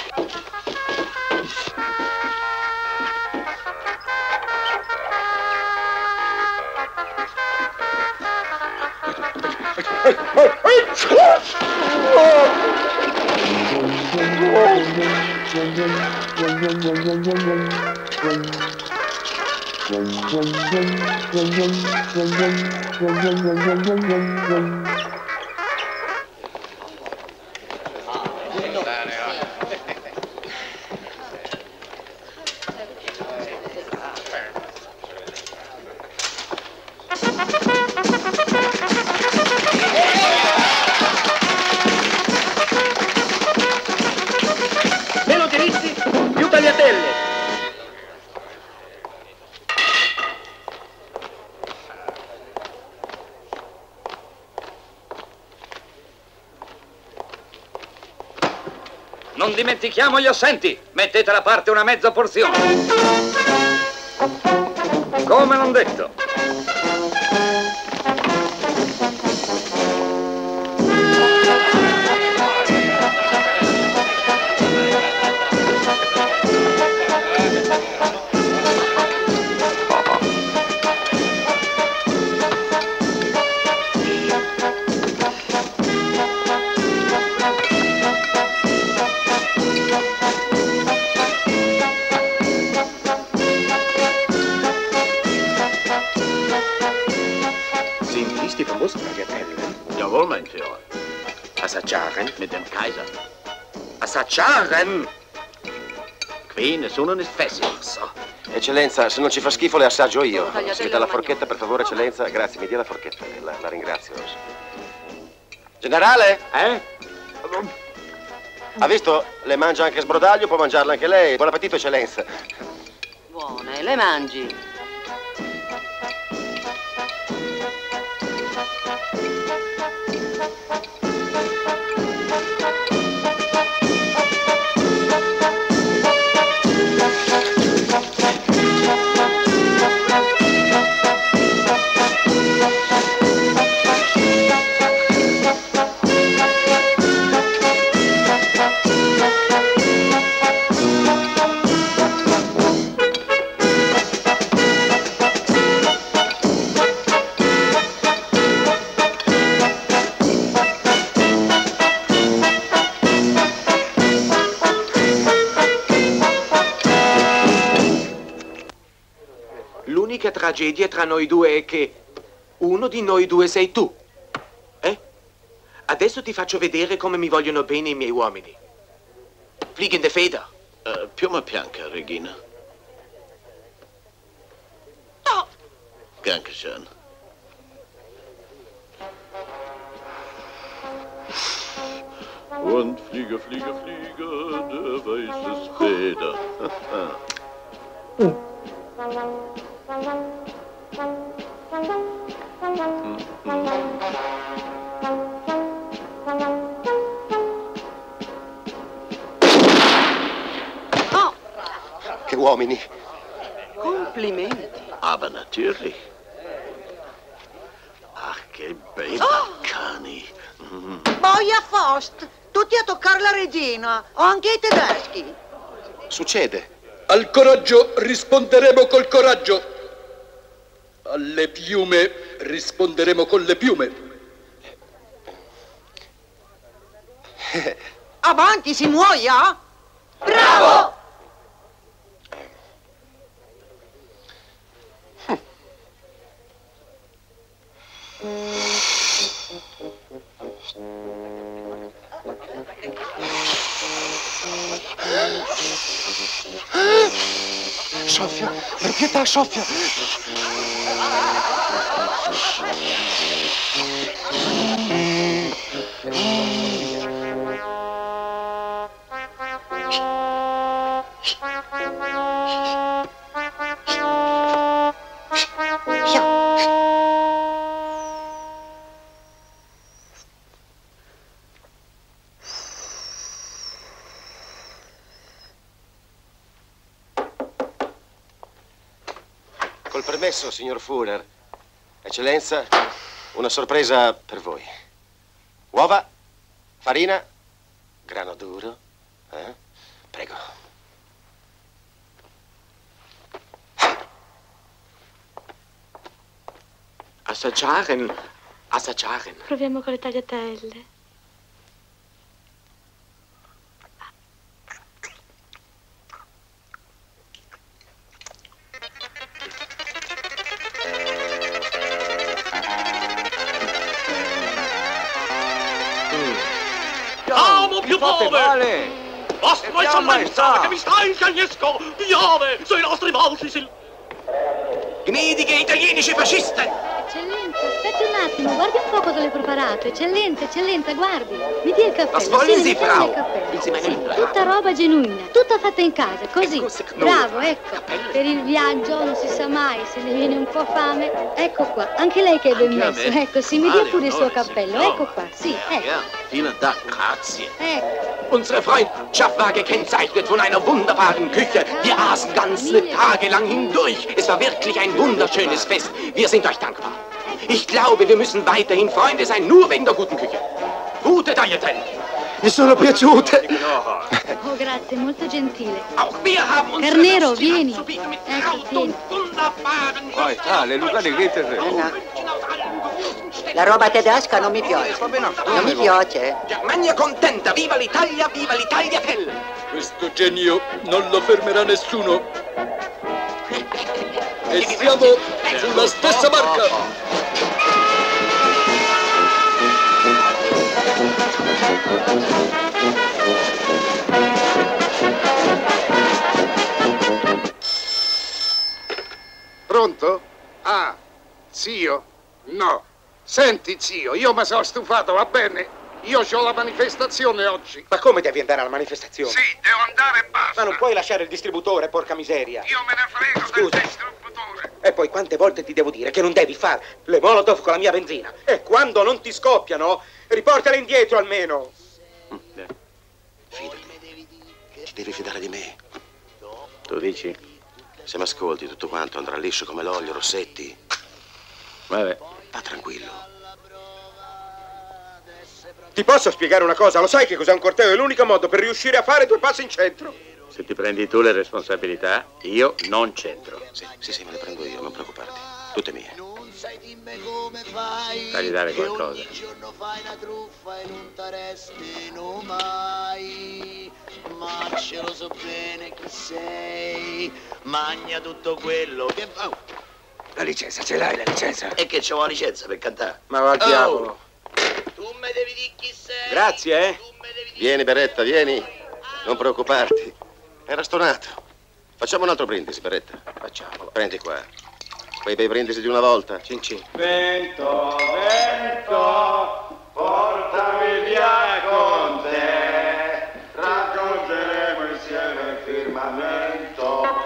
Meno diritti, più tagliatelle! Non dimentichiamo gli assenti! Mettete da parte una mezza porzione! Come non detto! Die vermussten Tagliatelle. Jawohl, mein Führer. Assaggiaren? Mit dem Kaiser. Assaggiaren? Qui nessuno ne fessi. So. Eccellenza, se non ci fa schifo le assaggio io. Tagliatelle Se mi dà la al forchetta, per favore, eccellenza. Grazie, mi dia la forchetta. La ringrazio. Generale? Ha visto? Le mangia anche sbrodaglio, può mangiarla anche lei. Buon appetito, eccellenza. Buone, le mangi. L'unica tragedia tra noi due è che uno di noi due sei tu. Adesso ti faccio vedere come mi vogliono bene i miei uomini. Fliegende Feder. Piuma bianca, Regina. No! Dankeschön. Und fliege, fliege, fliege, der weißes Feder. Oh! Che uomini. Complimenti. Aber natürlich. Ach, che bei Baccani. Boia Faust, tutti a toccare la regina, o anche i tedeschi. Succede. Al coraggio risponderemo col coraggio. Alle piume risponderemo con le piume. Avanti, si muoia? Bravo! Soffia, per pietà, Soffia. Col permesso, signor Führer. Eccellenza, una sorpresa per voi. Uova, farina, grano duro. Prego. Assaggiare. Proviamo con le tagliatelle. Amo più povere! Vostra eccellenza, che mi stai il cagnesco! Piove sui nostri volti! Gnädige italienische Faschisten! Eccellenza, aspetti un attimo, guardi un po' cosa le ho preparato. Eccellenza, guardi. Mi dia il cappello. Was wollen Sie, mi dia Frau? il cappello. Will Sie meinen Tutta roba genuina, tutta fatta in casa, così. Bravo, ecco. Per il viaggio non si sa mai, se ne viene un po' fame. Ecco qua, anche lei che è ben Anche a messo. me. Ecco, sì, mi dia pure il suo cappello. Ecco qua, sì, ecco. Ja, vielen Dank, grazie. Ecco. Unsere Freundschaft war gekennzeichnet von einer wunderbaren Küche. Wir aßen ganze Tage lang hindurch. Es war wirklich ein wunderschönes Fest. Wir sind euch dankbar. Ich glaube, wir müssen weiterhin Freunde sein, nur wegen der guten Küche. Gute Tagliatelle. Mi sono piaciute. Oh, grazie, molto gentile. Auch wir haben uns Carnero, vieni. Ecco, vieni. Poi, le lucane gritte. La roba tedesca non mi piace. Non mi piace. Germania contenta, viva l'Italia, viva l'Itagliatelle. Questo genio non lo fermerà nessuno. E siamo sulla stessa barca. Pronto? Ah, zio? No. Senti, zio, io mi sono stufato, va bene? Io ho la manifestazione oggi. Ma come devi andare alla manifestazione? Sì, devo andare e basta. Ma non puoi lasciare il distributore, porca miseria. Io me ne frego del distributore. E poi quante volte ti devo dire che non devi fare le molotov con la mia benzina? E quando non ti scoppiano, riportale indietro almeno. Fidati. Ti devi fidare di me. Tu dici? Se mi ascolti tutto quanto andrà liscio come l'olio, Rossetti. Vabbè. Va tranquillo. Ti posso spiegare una cosa? Lo sai che cos'è un corteo? È l'unico modo per riuscire a fare 2 passi in centro. Se ti prendi tu le responsabilità, io non c'entro. Sì, me le prendo io, non preoccuparti. Tutte mie. Fagli dare qualcosa. Ma ce lo so bene chi sei. Magna tutto quello che fa. La licenza, ce l'hai la licenza? E che c'ho la licenza per cantare? Ma va al diavolo. Tu me devi dire chi sei. Grazie, eh. Vieni, Beretta, vieni. Non preoccuparti. Era stonato. Facciamo un altro brindisi, Beretta. Facciamolo. Prendi qua. Quei bei brindisi di una volta. Cin cin. Vento, vento, portami via con te. Raggiungeremo insieme il firmamento.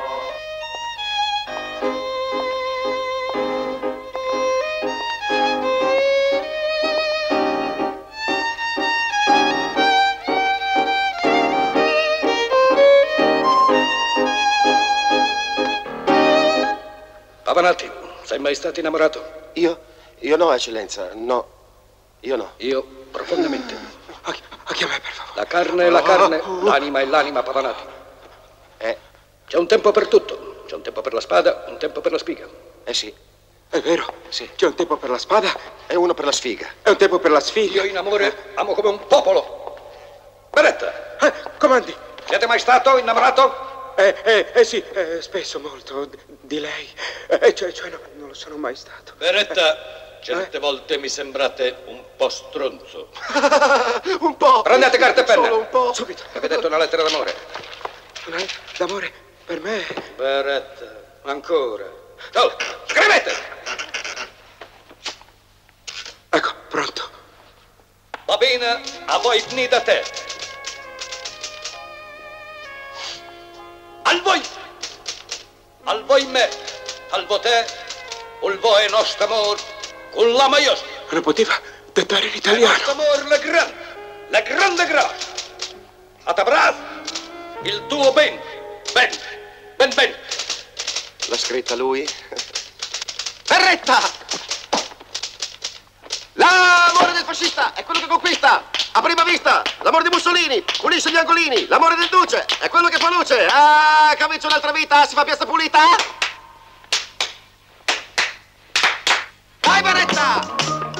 Pavanati, sei mai stato innamorato? Io no, eccellenza, no. Io no. Io profondamente. Anche a me, per favore. La carne è la carne, l'anima è l'anima, Pavanati. C'è un tempo per tutto. C'è un tempo per la spada, un tempo per la spiga. Sì. È vero? Sì. C'è un tempo per la spada e uno per la sfiga. E un tempo per la sfiga. Io in amore amo come un popolo. Beretta. Comandi. Siete mai stato innamorato? Sì, spesso molto di lei. Cioè no, non lo sono mai stato. Beretta, certe volte mi sembrate un po' stronzo. Un po'. Prendete carta e penna. Solo un po'. Subito. Avete detto una lettera d'amore. D'amore per me? Beretta, ancora. Oh, scrivete! Ecco, pronto. Va bene, a voi pni da te. Al voi me, al vo te, ul vo è nostro amor, con la maiostra. Non poteva dettare in italiano. Il nostro amor la grande grazia. A t'abbraccio, il tuo ben. L'ha scritta lui? Beretta! L'amore del fascista è quello che conquista a prima vista. L'amore di Mussolini pulisce gli angolini. L'amore del duce è quello che fa luce. Ah, comincia un'altra vita, si fa piazza pulita. Vai, Beretta!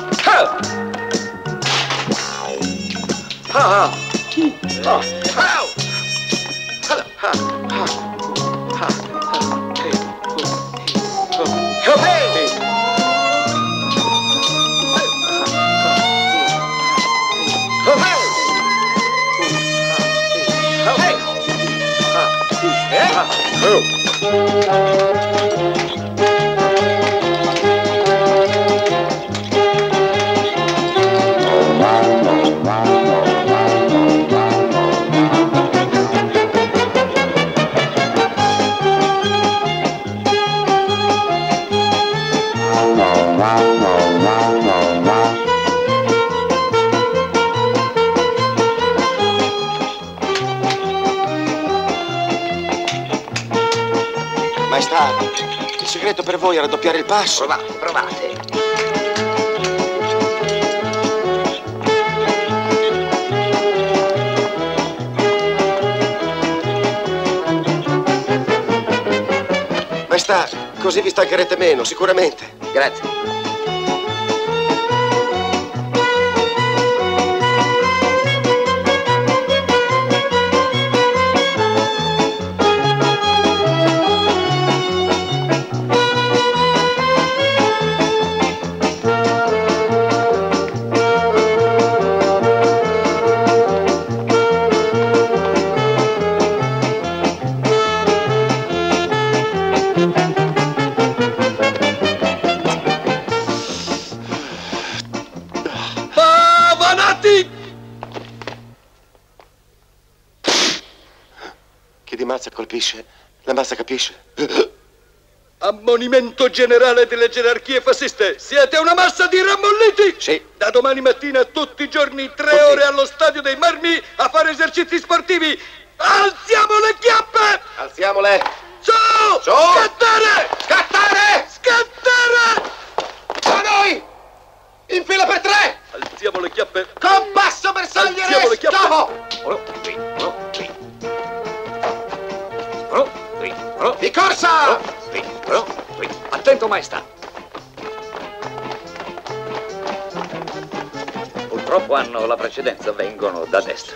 Maestà, il segreto per voi è raddoppiare il passo. Provate. Maestà, così vi stancherete meno, sicuramente. Grazie. Chi di mazza colpisce, la mazza capisce. Ammonimento generale delle gerarchie fasciste. Siete una massa di rammolliti! Sì. Da domani mattina tutti i giorni 3 ore allo Stadio dei Marmi a fare esercizi sportivi. Alziamo le chiappe! Alziamole! Su! Su! Scattare! Scattare! Scattare! A noi! In fila per 3! Alziamo le chiappe! Compasso bersaglio Alziamo le chiappe! Di corsa! Attento, maestà! Purtroppo hanno la precedenza, vengono da destra.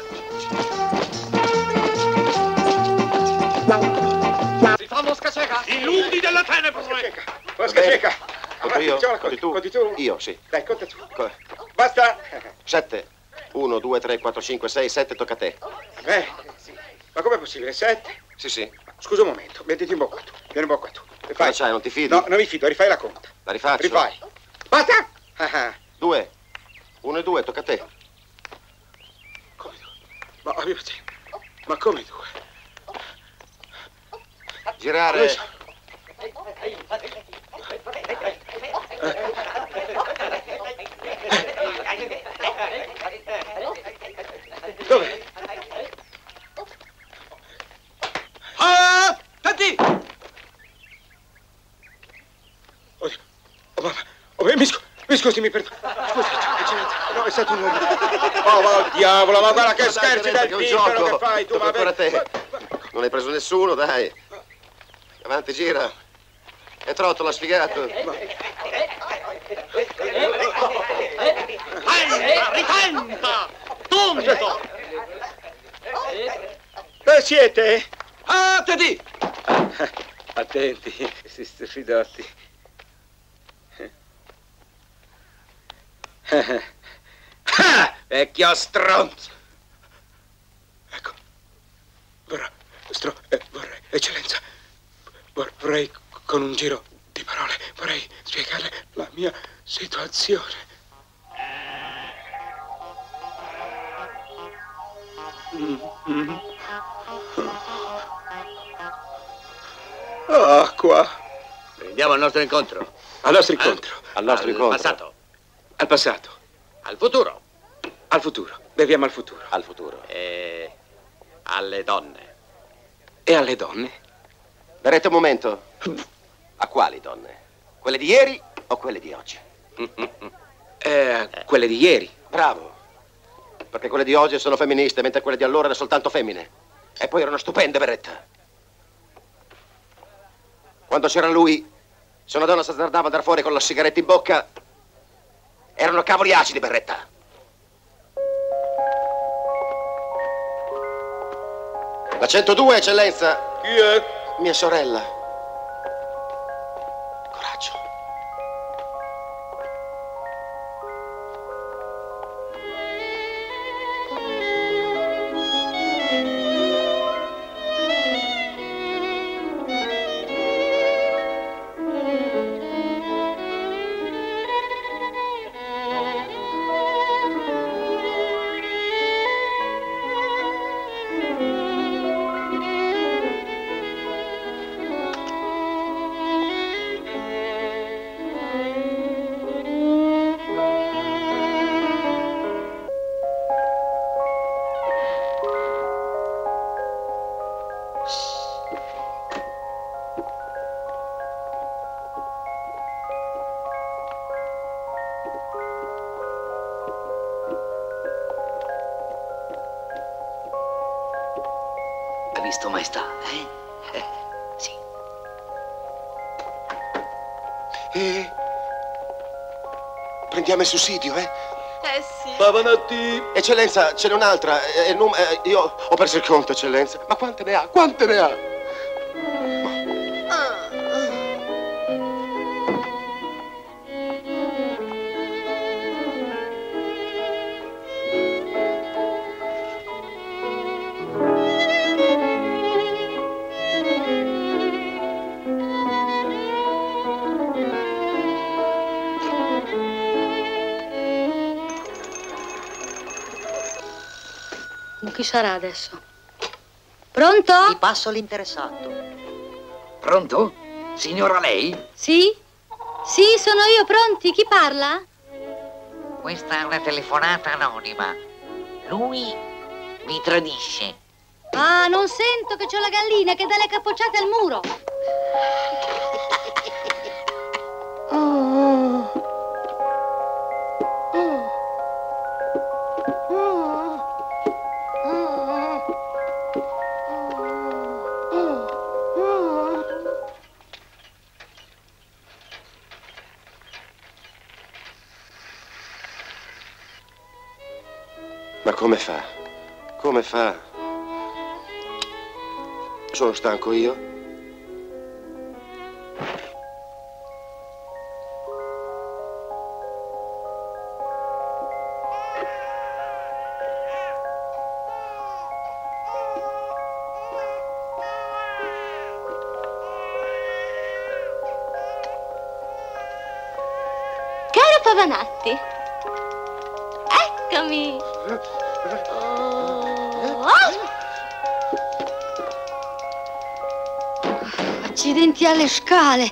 Si fa mosca cieca! I ludi delle tenebre! Mosca cieca! Conto io? Avanti, Conti tu? Io, sì. Dai, conta tu. Basta! 7. 1, 2, 3, 4, 5, 6, 7, tocca a te. Ma com'è possibile? 7? Sì, sì. Scusa un momento, mettiti in bocca tu. Vieni in bocca tu. Cosa c'hai, non ti fidi? No, non mi fido, rifai la conta. La rifaccio? Rifai. Basta! 2. 1 e 2, tocca a te. Come 2? Ma come 2? Girare. Dov'è? Tanti! Oddio. Oh, mamma. Mi scusi, mi perdono. Scusi, no, è stato un uomo. Oh, diavolo, ma guarda che scherzi del piccolo che fai tu, ma ancora te. Non hai preso nessuno, dai. Avanti, gira. È trottola, sfigato. Ritenta! Tonto! Dove siete? Attenti! Attenti, siete fidotti. Vecchio stronzo! Ecco, vorrei, eccellenza, vorrei con un giro di parole, vorrei spiegarle la mia situazione. Acqua. Andiamo al nostro incontro. Al nostro incontro. Al nostro incontro. Passato. Al passato. Al futuro. Al futuro. Beviamo al futuro. Al futuro. E alle donne. E alle donne? Darete un momento. A quali donne? Quelle di ieri o quelle di oggi? Quelle di ieri. Bravo. Perché quelle di oggi sono femministe, mentre quelle di allora erano soltanto femmine. E poi erano stupende, Berretta. Quando c'era lui, se una donna si azzardava a andare fuori con la sigaretta in bocca, erano cavoli acidi, Berretta. La 102, eccellenza. Chi è? Mia sorella. Coraggio. Visto maestà, sì. Prendiamo il sussidio, sì. Pavanati. Eccellenza, ce n'è un'altra. Io ho perso il conto, eccellenza. Ma quante ne ha? Quante ne ha? Chi sarà adesso? Pronto? Ti passo l'interessato. Pronto? Signora lei? Sì? Sì, sono io, pronti? Chi parla? Questa è una telefonata anonima. Lui mi tradisce. Ah, non sento che c'ho la gallina che dà le capocciate al muro. Ma come fa? Come fa? Sono stanco io? Caro Pavanatti, eccomi. Accidenti alle scale.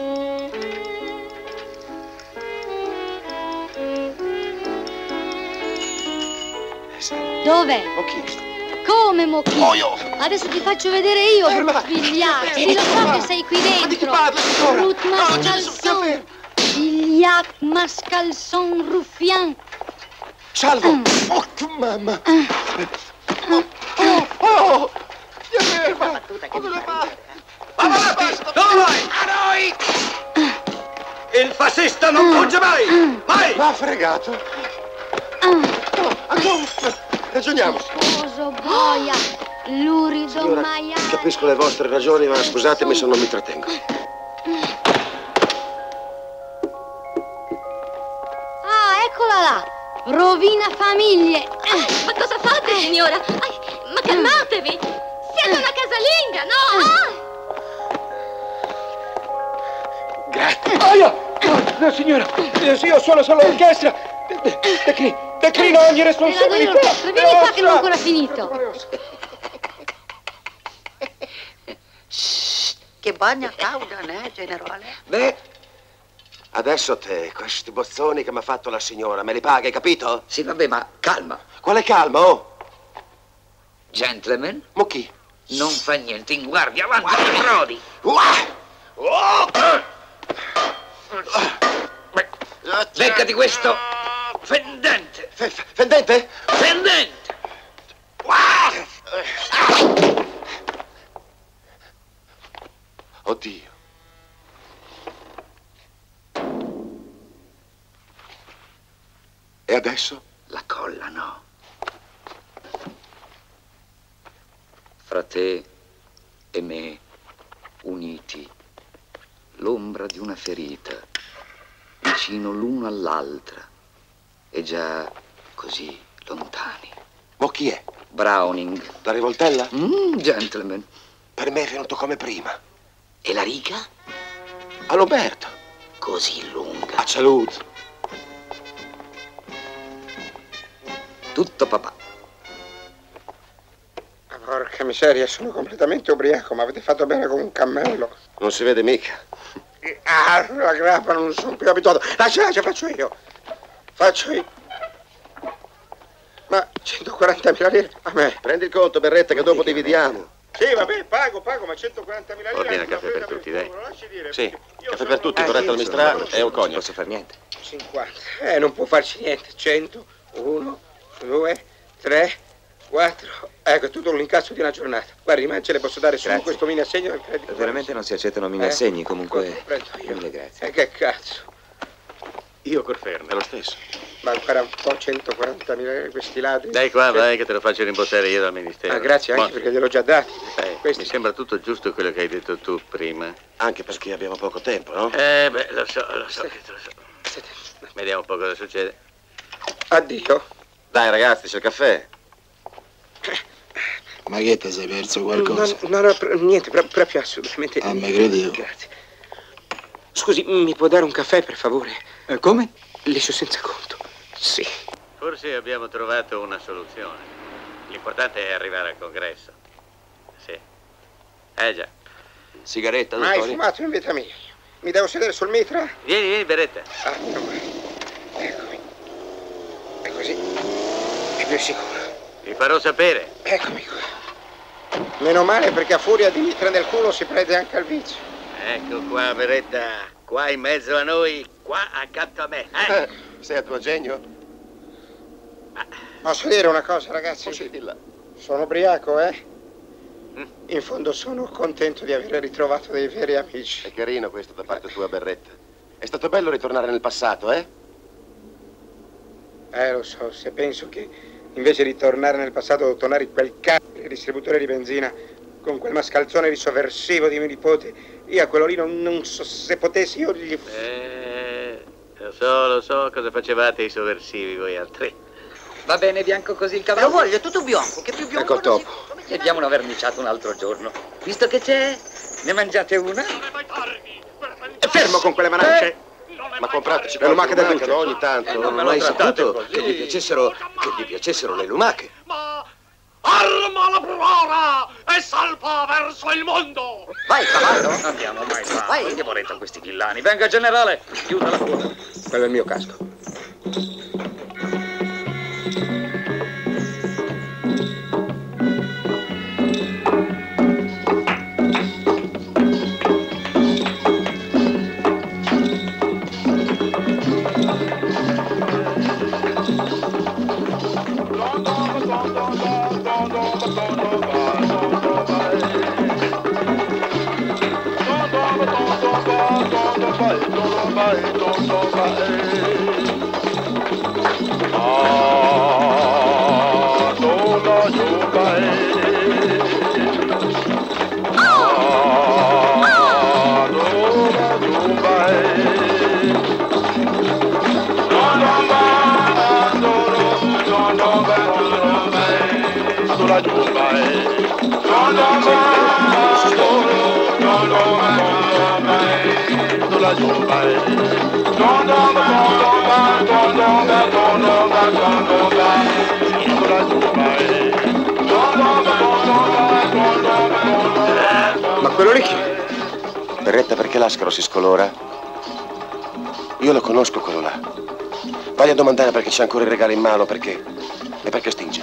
Dove? Come Mochi? Adesso ti faccio vedere io, Brutvigliac. Sì, lo so che sei qui dentro. Brut Mascalzon. Vigliac Mascalzon Ruffian. Salvo! Oh, mamma! Oh! Ti ferma! Dove vai? Dove vai? A noi! Il fascista non fugge mai! Mai! Ma ha fregato! Ragioniamo! Sposo boia, lurido maiale. Capisco le vostre ragioni, ma scusatemi se non mi trattengo. Ah, eccola là! Rovina famiglie! Ma cosa fate, signora? Ma calmatevi! Siete una casalinga, no? Grazie. Aia! No, signora, io sono solo l'orchestra. Declino ogni responsabilità. Vieni qua che non ho ancora finito. Che bagna cauda, né, generale? Beh, adesso te, questi bozzoni che mi ha fatto la signora, me li paga, hai capito? Sì, vabbè, ma calma. Quale calma, oh? Gentleman? Ma chi? Non fa niente, in guardia, avanti, Brody. Beccati questo fendente. Fendente? Fendente! Oddio. E adesso? La colla, no. Fra te e me, uniti, l'ombra di una ferita, vicino l'uno all'altra, e già così lontani. Ma chi è? Browning. La rivoltella? Gentleman. Per me è venuto come prima. E la riga? A Roberto. Così lunga. A salute. Tutto papà. Porca miseria, sono completamente ubriaco, ma avete fatto bene come un cammello. Non si vede mica. Ah, la grappa, non sono più abituato. Lascia, faccio io. Ma 140.000 lire a me. Prendi il conto, Berretta, che dopo dividiamo. Sì, vabbè, pago, ma 140.000 lire. Ordina caffè per tutti, dai. Sì, caffè per tutti, corretto al mistrale e un cognac. Non posso far niente. 50. Non può farci niente. 100, 1, 2, 3, 4. Ecco, è tutto l'incasso di una giornata. Guardi, ma ce le posso dare solo questo mini assegno del credito. Veramente non si accettano mini assegni, comunque. Prendo io. Mille grazie. Che cazzo? Io col fermo. È lo stesso. Ma ancora un po' 140.000 lire questi ladri. Dai qua, vai, che te lo faccio rimborsare io dal ministero. Ah, grazie, anche perché gliel'ho già dati. Mi sembra tutto giusto quello che hai detto tu prima. Anche perché abbiamo poco tempo, no? Beh, lo so che te lo so. Vediamo un po' cosa succede. Addio. Dai, ragazzi, c'è il caffè. Ma che ti sei perso qualcosa? No, niente, proprio assolutamente. Ah, mi credevo. Grazie. Scusi, mi può dare un caffè, per favore? Come? Liscio senza conto. Sì. Forse abbiamo trovato una soluzione. L'importante è arrivare al congresso. Sì. Già. Sigaretta, Mai dottore? fumato in vita mia. Mi devo sedere sul mitra? Vieni, Beretta. Ah, no. Eccomi. È così. È più sicuro. Vi farò sapere. Eccomi qua. Meno male, perché a furia di mitra nel culo si prende anche al vizio. Ecco qua, Beretta. Qua in mezzo a noi, qua accanto a me. Sei a tuo genio? Posso dire una cosa, ragazzi? Sì, dilla. Sono ubriaco, In fondo sono contento di aver ritrovato dei veri amici. È carino questo da parte tua, Berretta. È stato bello ritornare nel passato, Lo so, se penso che invece di tornare nel passato devo tornare in quel cazzo di distributore di benzina con quel mascalzone di sovversivo di mio nipote, io a quello lì non so se potessi, io gli... Lo so cosa facevate i sovversivi voi altri. Va bene, bianco così il cavallo? Lo voglio tutto bianco, che più bianco Ecco il topo. E diamo una verniciata un altro giorno. Visto che c'è, ne mangiate una? Fermo con quelle manacce! Ma comprateci le lumache del duce. ogni tanto. non me Non lo hai trattate saputo così. che gli piacessero le lumache. Arma la prora e salpa verso il mondo! Vai, cavallo! Andiamo, mai là. Vai! Che vorrete questi villani? Venga, generale! Chiuda la coda. Quello è il mio casco. Ma quello lì chi è? Berretta, perché l'ascaro si scolora? Io lo conosco quello là. Vai a domandare perché c'è ancora il regalo in mano, perché? E perché stinge?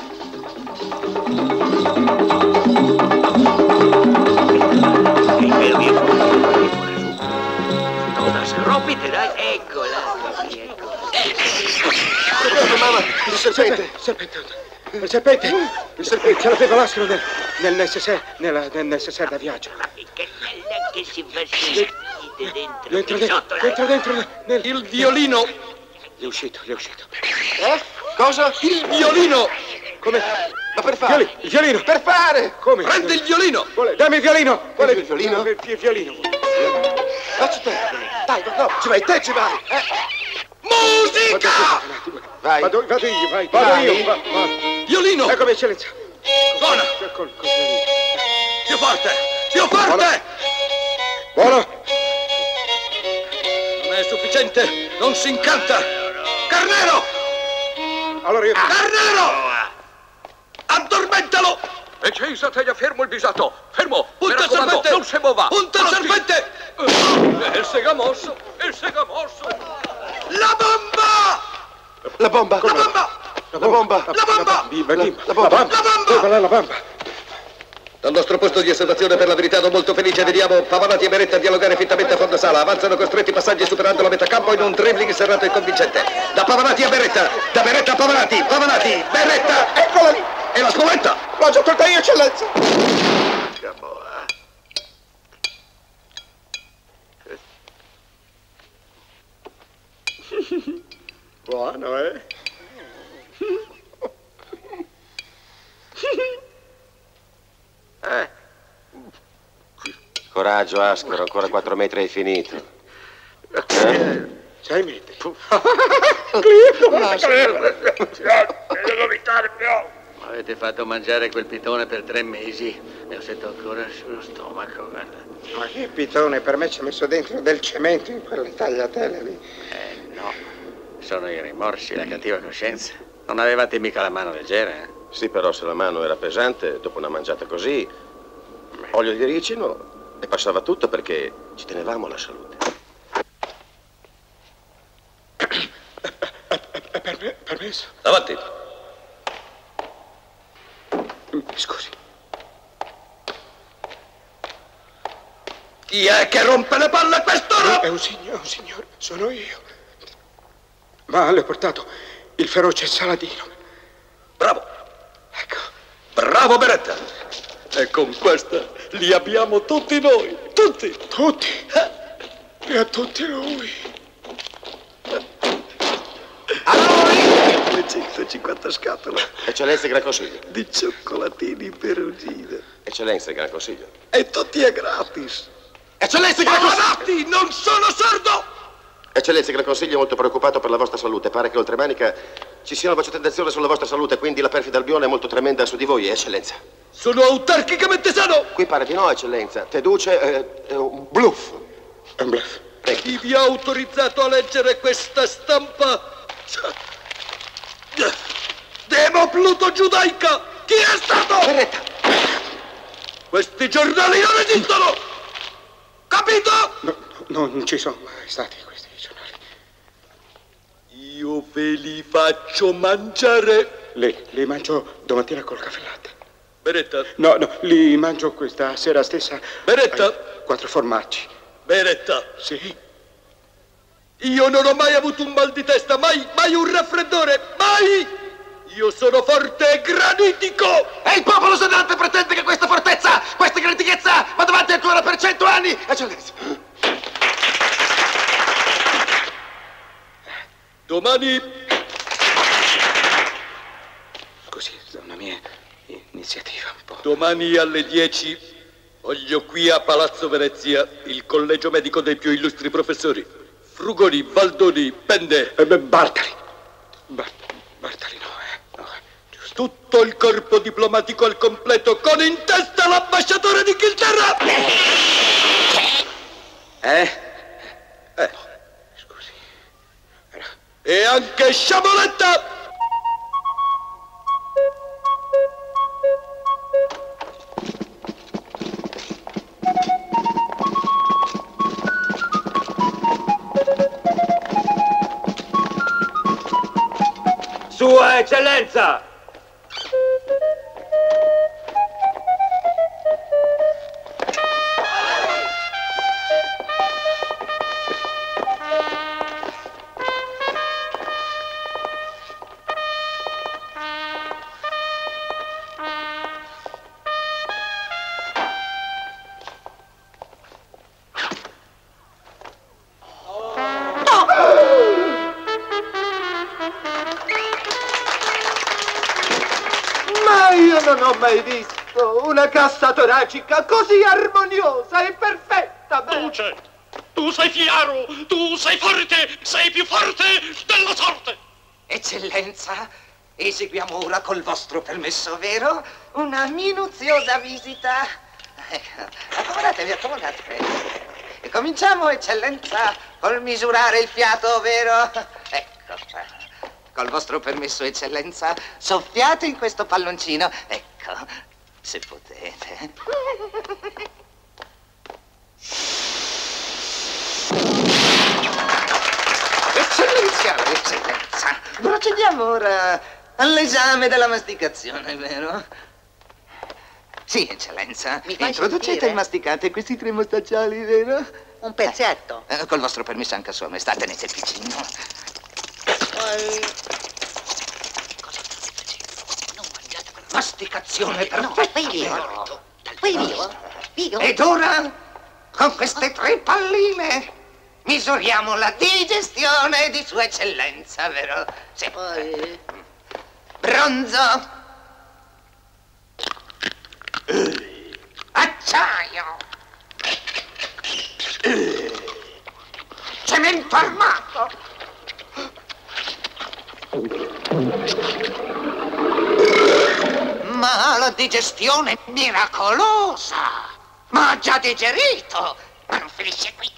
Rompite, dai! Eccola, sì, eccola. Mamma, il serpente. Il serpente. Il serpente. Ce l'aveva l'astro nel necessaire da viaggio. Ma che bella che si fa sentire dentro. Dentro nel... Il violino. Gli è uscito. Cosa? Il violino. Come? Ma per fare? Il violino. Per fare! Come? Prendi il violino. Dammi il violino. Il violino? Il violino. Faccio te. Dai, no, ci vai, te ci vai. Musica! Vai. Vado io, vai. Vai. Vado io. Va. Violino. Eccomi, eccellenza. Suona. Col violino. Più forte. Più forte. Buono. Non è sufficiente. Non si incanta. Carnero. Allora io... Carnero! Addormentalo! E Cesa, tenga fermo il bisato! Fermo! Punta il serpente! Non si muova! Punta il serpente! Il segamosso! Il segamosso! La bomba! La bomba! La bomba! La bomba! La bomba! La bomba! La bomba! Dal nostro posto di osservazione, per la verità, non molto felice, vediamo Pavarotti e Beretta dialogare fittamente a fondo sala. Avanzano costretti passaggi superando la metà campo in un dribbling serrato e convincente. Da Pavarotti a Beretta, da Beretta a Pavarotti, Beretta, eccola lì! E la spoletta! L'ho già tolta io, eccellenza! Buono, eh? Coraggio, Ascaro, ancora 4 metri e hai finito. 6 metri. Avete fatto mangiare quel pitone per 3 mesi. Me lo sento ancora sullo stomaco, guarda. Ma che pitone, per me ci ha messo dentro del cemento in quelle tagliatelle lì. No, sono i rimorsi, la cattiva coscienza. Non avevate mica la mano leggera, eh? Sì, però se la mano era pesante, dopo una mangiata così, olio di ricino, e passava tutto perché ci tenevamo alla salute. Permesso? Avanti. Scusi. Chi è che rompe le palle a quest'ora? È un signore, sono io. Ma le ho portato il feroce Saladino. Bravo. Ecco. Bravo, Beretta. E con questa li abbiamo tutti noi. Tutti. Tutti? E a tutti noi. A noi! Le 150 scatole Eccellenza, Gran Consiglio. di cioccolatini perugina. Eccellenza, Gran Consiglio. E tutti è gratis. Eccellenza, Gran Consiglio! Pavarotti, non sono sordo! Eccellenza, Gran Consiglio è molto preoccupato per la vostra salute. Pare che oltremanica ci sia una voce tendenzione sulla vostra salute, quindi la perfida Albione è molto tremenda su di voi, Eccellenza. Sono autarchicamente sano! Qui pare di no, Eccellenza. Teduce è un bluff. È un bluff. Chi vi ha autorizzato a leggere questa stampa? Demo Pluto giudaica! Chi è stato? Beretta! Questi giornali non esistono! Capito? No, non ci sono mai stati questi giornali. Io ve li faccio mangiare. Li mangio domattina col caffè latte. Beretta. No, li mangio questa sera stessa. Beretta. 4 formaggi. Beretta. Sì? Io non ho mai avuto un mal di testa, mai un raffreddore, mai! Io sono forte e granitico! E il popolo sonante pretende che questa fortezza, questa granitichezza vada avanti ancora per 100 anni! Eccellenza! Domani... Scusi, è una mia iniziativa un po'. Domani alle 10 voglio qui a Palazzo Venezia il collegio medico dei più illustri professori. Frugoni, Valdoni, Pende. Bartali. Bartali no. Giusto. Tutto il corpo diplomatico al completo, con in testa l'ambasciatore d'Inghilterra! Scusi. E anche Sciamoletta! Sua Eccellenza! non ho mai visto una cassa toracica così armoniosa e perfetta. Duce, tu sei fiero, tu sei forte, sei più forte della sorte. Eccellenza, eseguiamo ora col vostro permesso, vero? Una minuziosa visita. Ecco, accomodatevi. E cominciamo, eccellenza, col misurare il fiato, vero? Ecco, col vostro permesso, eccellenza, soffiate in questo palloncino. Ecco, se potete. Eccellenza, procediamo ora all'esame della masticazione, vero? Sì, eccellenza. Introducete e masticate questi 3 mostacciali, vero? Un pezzetto. Col vostro permesso anche a sua maestà, tenete il piccino. Masticazione perfetta. Ed ora, con queste 3 palline, misuriamo la digestione di sua eccellenza, vero? Sì. Bronzo. Acciaio. Cemento armato. Ma la digestione è miracolosa. Ma ha già digerito. Ma non finisce qui.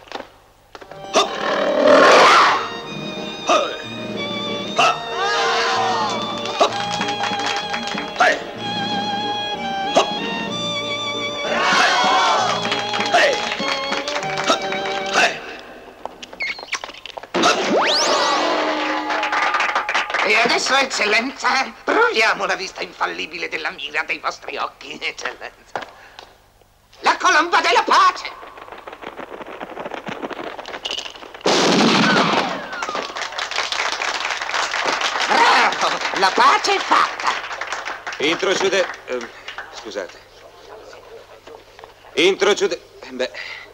E adesso, eccellenza, proviamo la vista infallibile della mira dei vostri occhi, eccellenza. La colomba della pace! Bravo! La pace è fatta! Introcede... scusate. Introcede... Beh...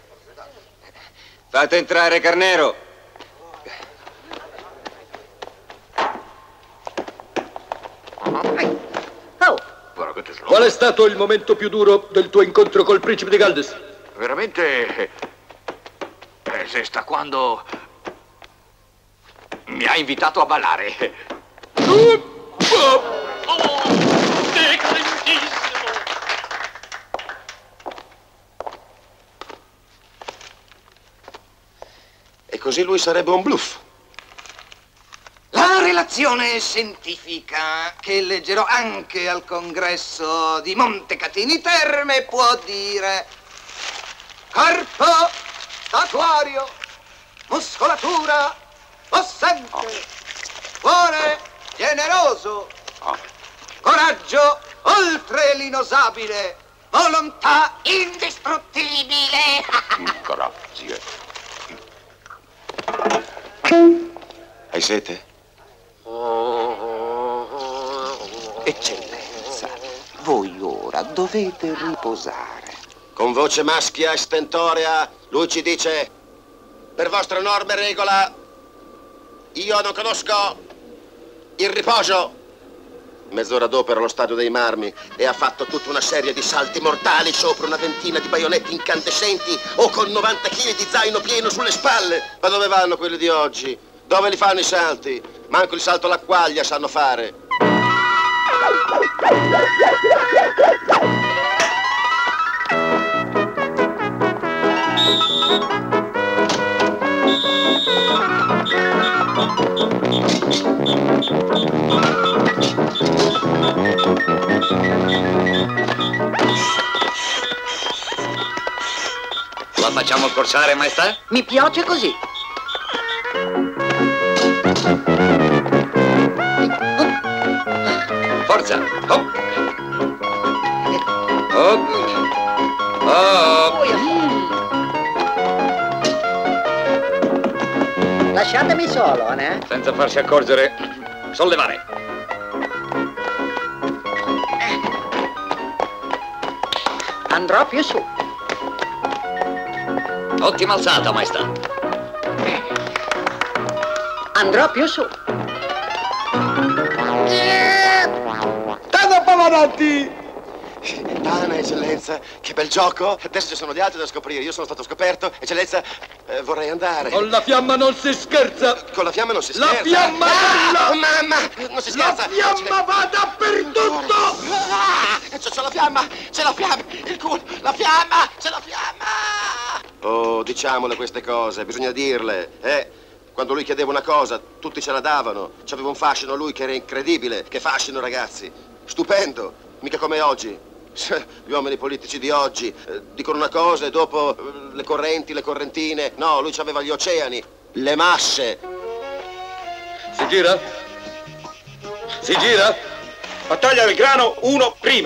Fate entrare Carnero! Qual è stato il momento più duro del tuo incontro col principe di Galdes? Veramente... sta quando... mi ha invitato a ballare. E così lui sarebbe un bluff. La relazione scientifica che leggerò anche al congresso di Montecatini Terme può dire: corpo statuario, muscolatura possente, cuore generoso, coraggio oltre l'inosabile, volontà indistruttibile. Grazie. Hai sete? Eccellenza, voi ora dovete riposare. Con voce maschia e stentorea, lui ci dice: per vostra norma e regola, io non conosco il riposo. Mezz'ora dopo era allo stadio dei Marmi e ha fatto tutta una serie di salti mortali sopra una ventina di baionetti incandescenti o con 90 kg di zaino pieno sulle spalle. Ma dove vanno quelli di oggi? Dove li fanno i salti? Manco il salto alla quaglia sanno fare. La facciamo corsare, maestà? Mi piace così. Forza! Hop! Hop! Hop! Lasciatemi solo, né? Senza farsi accorgere. Sollevare. Andrò più su. Ottima alzata, maestà. Andrò più su. Stanno Pavanati! Tana, eccellenza, che bel gioco. Adesso ci sono gli altri da scoprire. Io sono stato scoperto. Eccellenza, vorrei andare. Con la fiamma non si scherza! Con la fiamma non si scherza. La fiamma Oh, mamma! Non si scherza! La fiamma va dappertutto! C'è la fiamma! C'è la fiamma! Il culo! La fiamma! C'è la fiamma! Oh, diciamole queste cose, bisogna dirle, Quando lui chiedeva una cosa, tutti ce la davano. C'aveva un fascino lui che era incredibile. Che fascino, ragazzi! Stupendo! Mica come oggi. Gli uomini politici di oggi dicono una cosa e dopo le correnti, le correntine. No, lui c'aveva gli oceani, le masse. Si gira? Si gira? Battaglia del grano, 1 prima.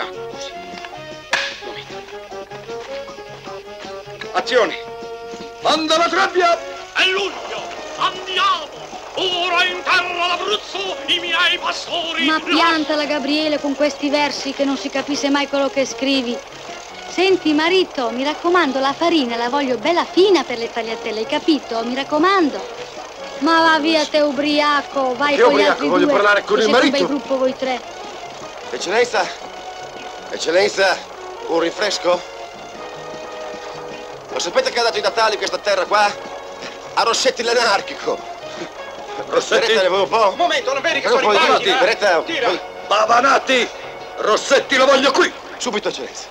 Azione. Manda la trabbia! È luglio, andiamo! Ora in terra l'Abruzzo, i miei pastori... Ma piantala, Gabriele, con questi versi che non si capisce mai quello che scrivi. Senti, marito, mi raccomando, la farina la voglio bella fina per le tagliatelle, hai capito? Mi raccomando. Ma va via, te ubriaco, vai con gli altri voglio due. parlare con il Siete marito. un bel gruppo voi tre. Eccellenza, eccellenza, un rinfresco? Lo sapete che ha dato i Natali questa terra qua? A Rossetti l'anarchico. Rossetti? Beretta, ne vuoi un po'? Un momento, non vedi che sono in Poi macchina? Beretta, Tira. Pavanati! Rossetti lo voglio qui! Subito, eccellenza.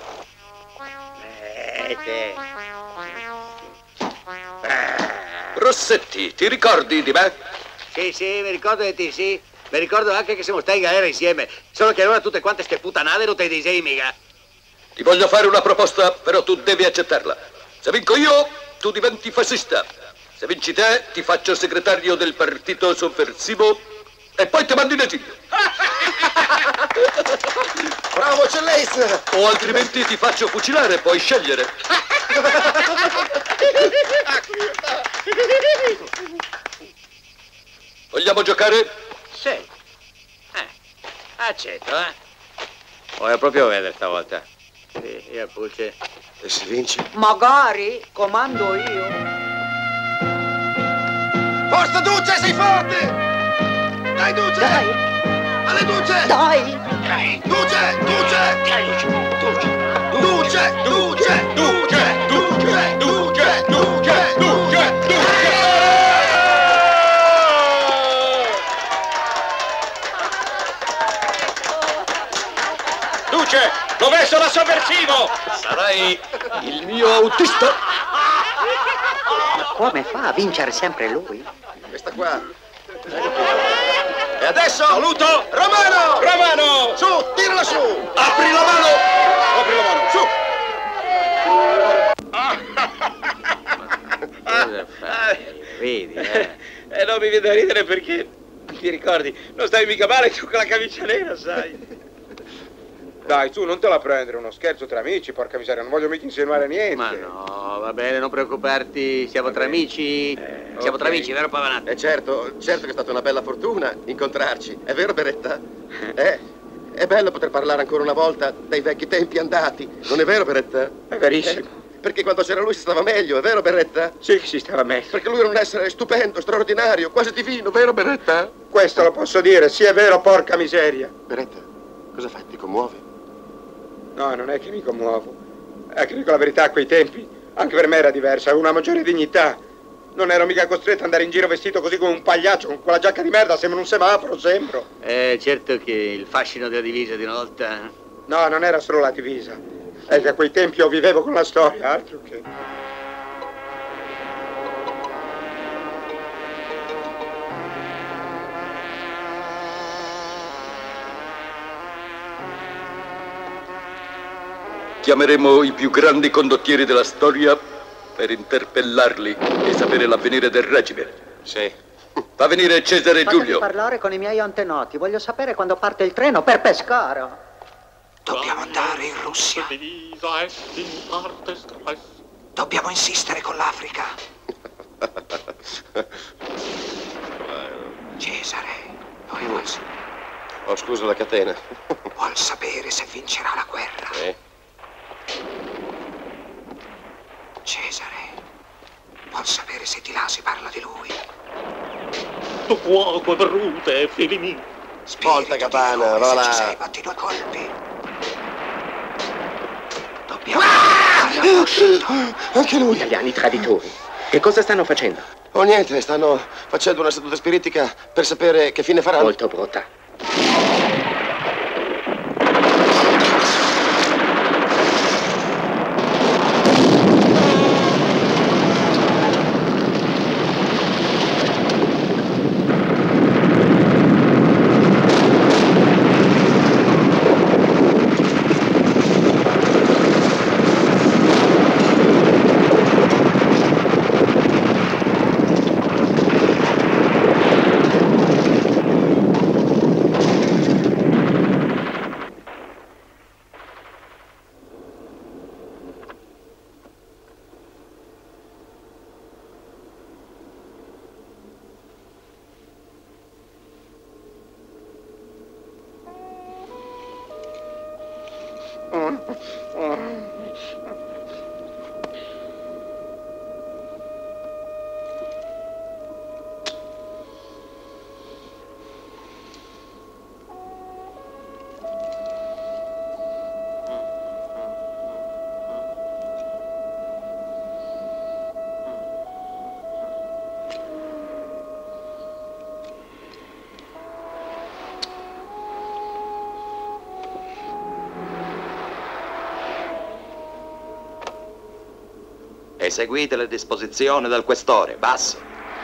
Rossetti, ti ricordi di me? Sì, mi ricordo di te, sì. Mi ricordo anche che siamo stati in galera insieme. Solo che allora tutte quante ste puttanate non te le sei mica. Ti voglio fare una proposta, però tu devi accettarla. Se vinco io, tu diventi fascista. Se vinci te, ti faccio segretario del partito sovversivo e poi ti mando in esilio. Bravo, eccellenza! O altrimenti ti faccio fucilare, puoi scegliere. Vogliamo giocare? Sì. Accetto, Voglio proprio vedere stavolta. Sì, io Pulce. E si vince? Magari comando io. Forza, Duce, sei forte! Dai, Duce! Dai! Alle Duce! Dai! Duce! Duce! Duce! Duce! Duce! Duce! Duce! Duce! Duce! Duce! Duce, dov'è sono sovversivo? Sarai il mio autista. Ma come fa a vincere sempre lui? Questa qua. E adesso? Saluto! Romano! Romano! Su, tirala su! Apri la mano! Apri la mano, su! Cosa fai? Vedi, non mi viene da ridere perché ti ricordi, non stai mica male tu con la camicia nera, sai? Dai, tu non te la prendere, uno scherzo tra amici, porca miseria, non voglio mica insinuare niente. Ma no, va bene, non preoccuparti, siamo tra amici. Siamo tra amici, vero Pavanati? Certo che è stata una bella fortuna incontrarci. È vero, Beretta? È bello poter parlare ancora una volta dei vecchi tempi andati. Non è vero, Beretta? È verissimo. Perché quando c'era lui si stava meglio, è vero, Beretta? Sì che si stava meglio. Perché lui era un essere stupendo, straordinario, quasi divino, vero, Beretta? Questo lo posso dire, sì è vero, porca miseria. Beretta, cosa fai? Ti commuovi? No, non è che mi commuovo. È che dico la verità, a quei tempi, anche per me era diversa, avevo una maggiore dignità. Non ero mica costretto ad andare in giro vestito così come un pagliaccio, con quella giacca di merda, sembra un semaforo, sembro. Certo che il fascino della divisa di una volta... No, non era solo la divisa. È che a quei tempi io vivevo con la storia, altro che... Chiameremo i più grandi condottieri della storia per interpellarli e sapere l'avvenire del regime. Sì. Fa venire Cesare Fatemi Giulio. parlare con i miei antenati. Voglio sapere quando parte il treno per Pescara. Dobbiamo andare in Russia. Dobbiamo insistere con l'Africa. Cesare, Oh, scusa la catena. vuol sapere se vincerà la guerra. Cesare, vuol sapere se di là si parla di lui. Tu fuoco brute, figli miei. Volta, Cabana, va là. Batti 2 colpi. Anche lui. Italiani traditori. Che cosa stanno facendo? Oh, niente, stanno facendo una seduta spiritica per sapere che fine faranno. Molto brutta. Eseguite le disposizioni del questore. Basso.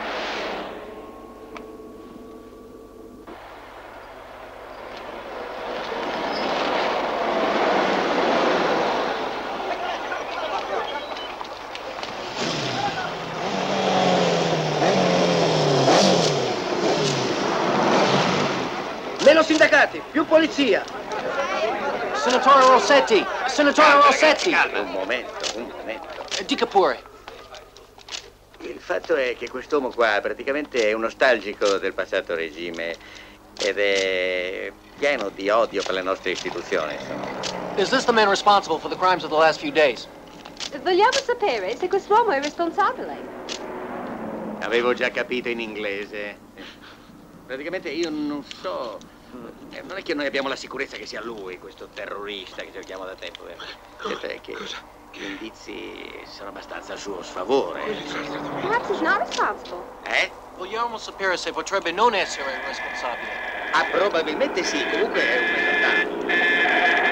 Meno sindacati, più polizia. Senatore Rossetti! Senatore Rossetti! Calma, un momento. Dica pure. Il fatto è che quest'uomo qua praticamente è un nostalgico del passato regime ed è pieno di odio per le nostre istituzioni. Is this the man responsible for the crimes of the last few days? Vogliamo sapere se quest'uomo è responsabile. Avevo già capito in inglese. Praticamente io non so. Non è che noi abbiamo la sicurezza che sia lui, questo terrorista che cerchiamo da tempo. Certo è che gli indizi sono abbastanza a suo sfavore. Perhaps he's not responsible. Vogliamo sapere se potrebbe non essere responsabile. Ah, probabilmente sì, comunque è un esaltato.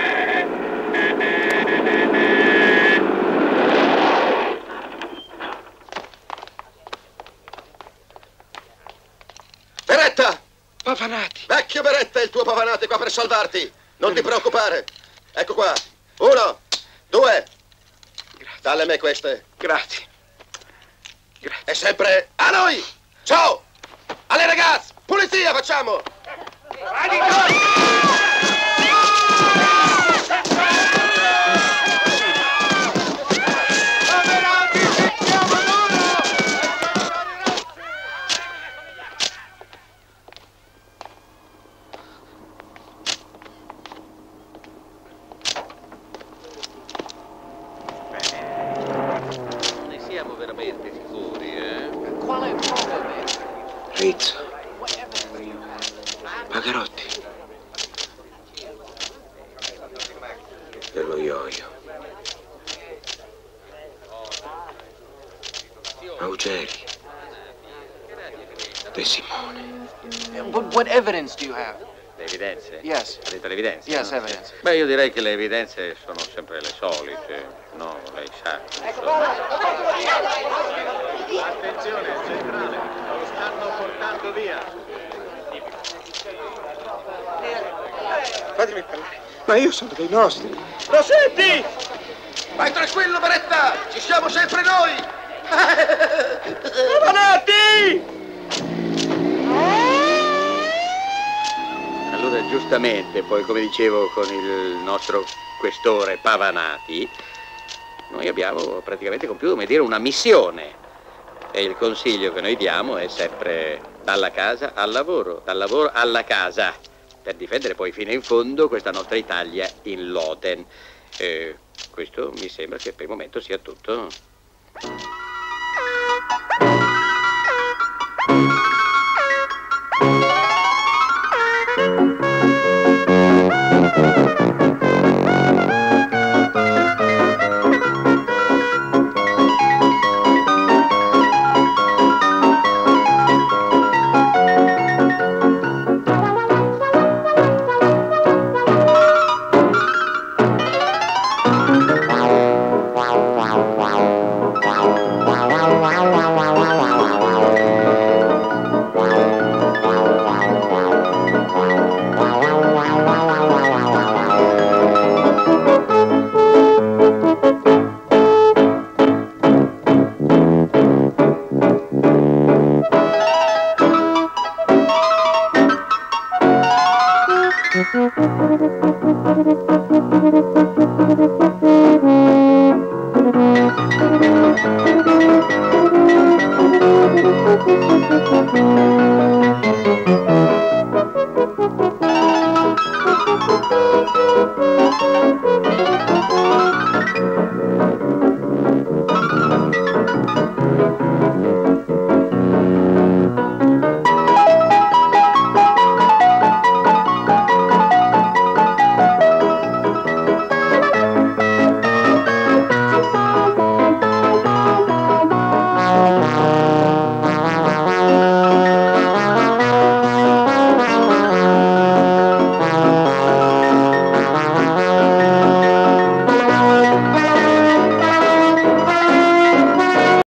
Beretta! Pavanati. Vecchio Beretta, il tuo Pavanati è qua per salvarti. Non ti preoccupare. Ecco qua. 1, 2. Dalle a me queste. Grazie. E sempre a noi! Ciao! Alle ragazze! Pulizia facciamo! Veramente sicuri, Quale problema? Rizzo. Pagarotti. Dello Ioio. Augeri. De Simone. What evidence do you have? Le evidenze? Yes. Ha detto le evidenze? Yes, no? evidence. Beh, io direi che le evidenze sono sempre le solite. No, lei sa. Attenzione, centrale. Lo stanno portando via. Fatemi parlare. Ma io sono dei nostri. Rossetti! Vai tranquillo, Beretta! Ci siamo sempre noi! Pavanati! Allora, giustamente, poi come dicevo con il nostro questore Pavanati, noi abbiamo praticamente compiuto, come dire, una missione. E il consiglio che noi diamo è sempre dalla casa al lavoro, dal lavoro alla casa, per difendere poi fino in fondo questa nostra Italia in loden. Questo mi sembra che per il momento sia tutto.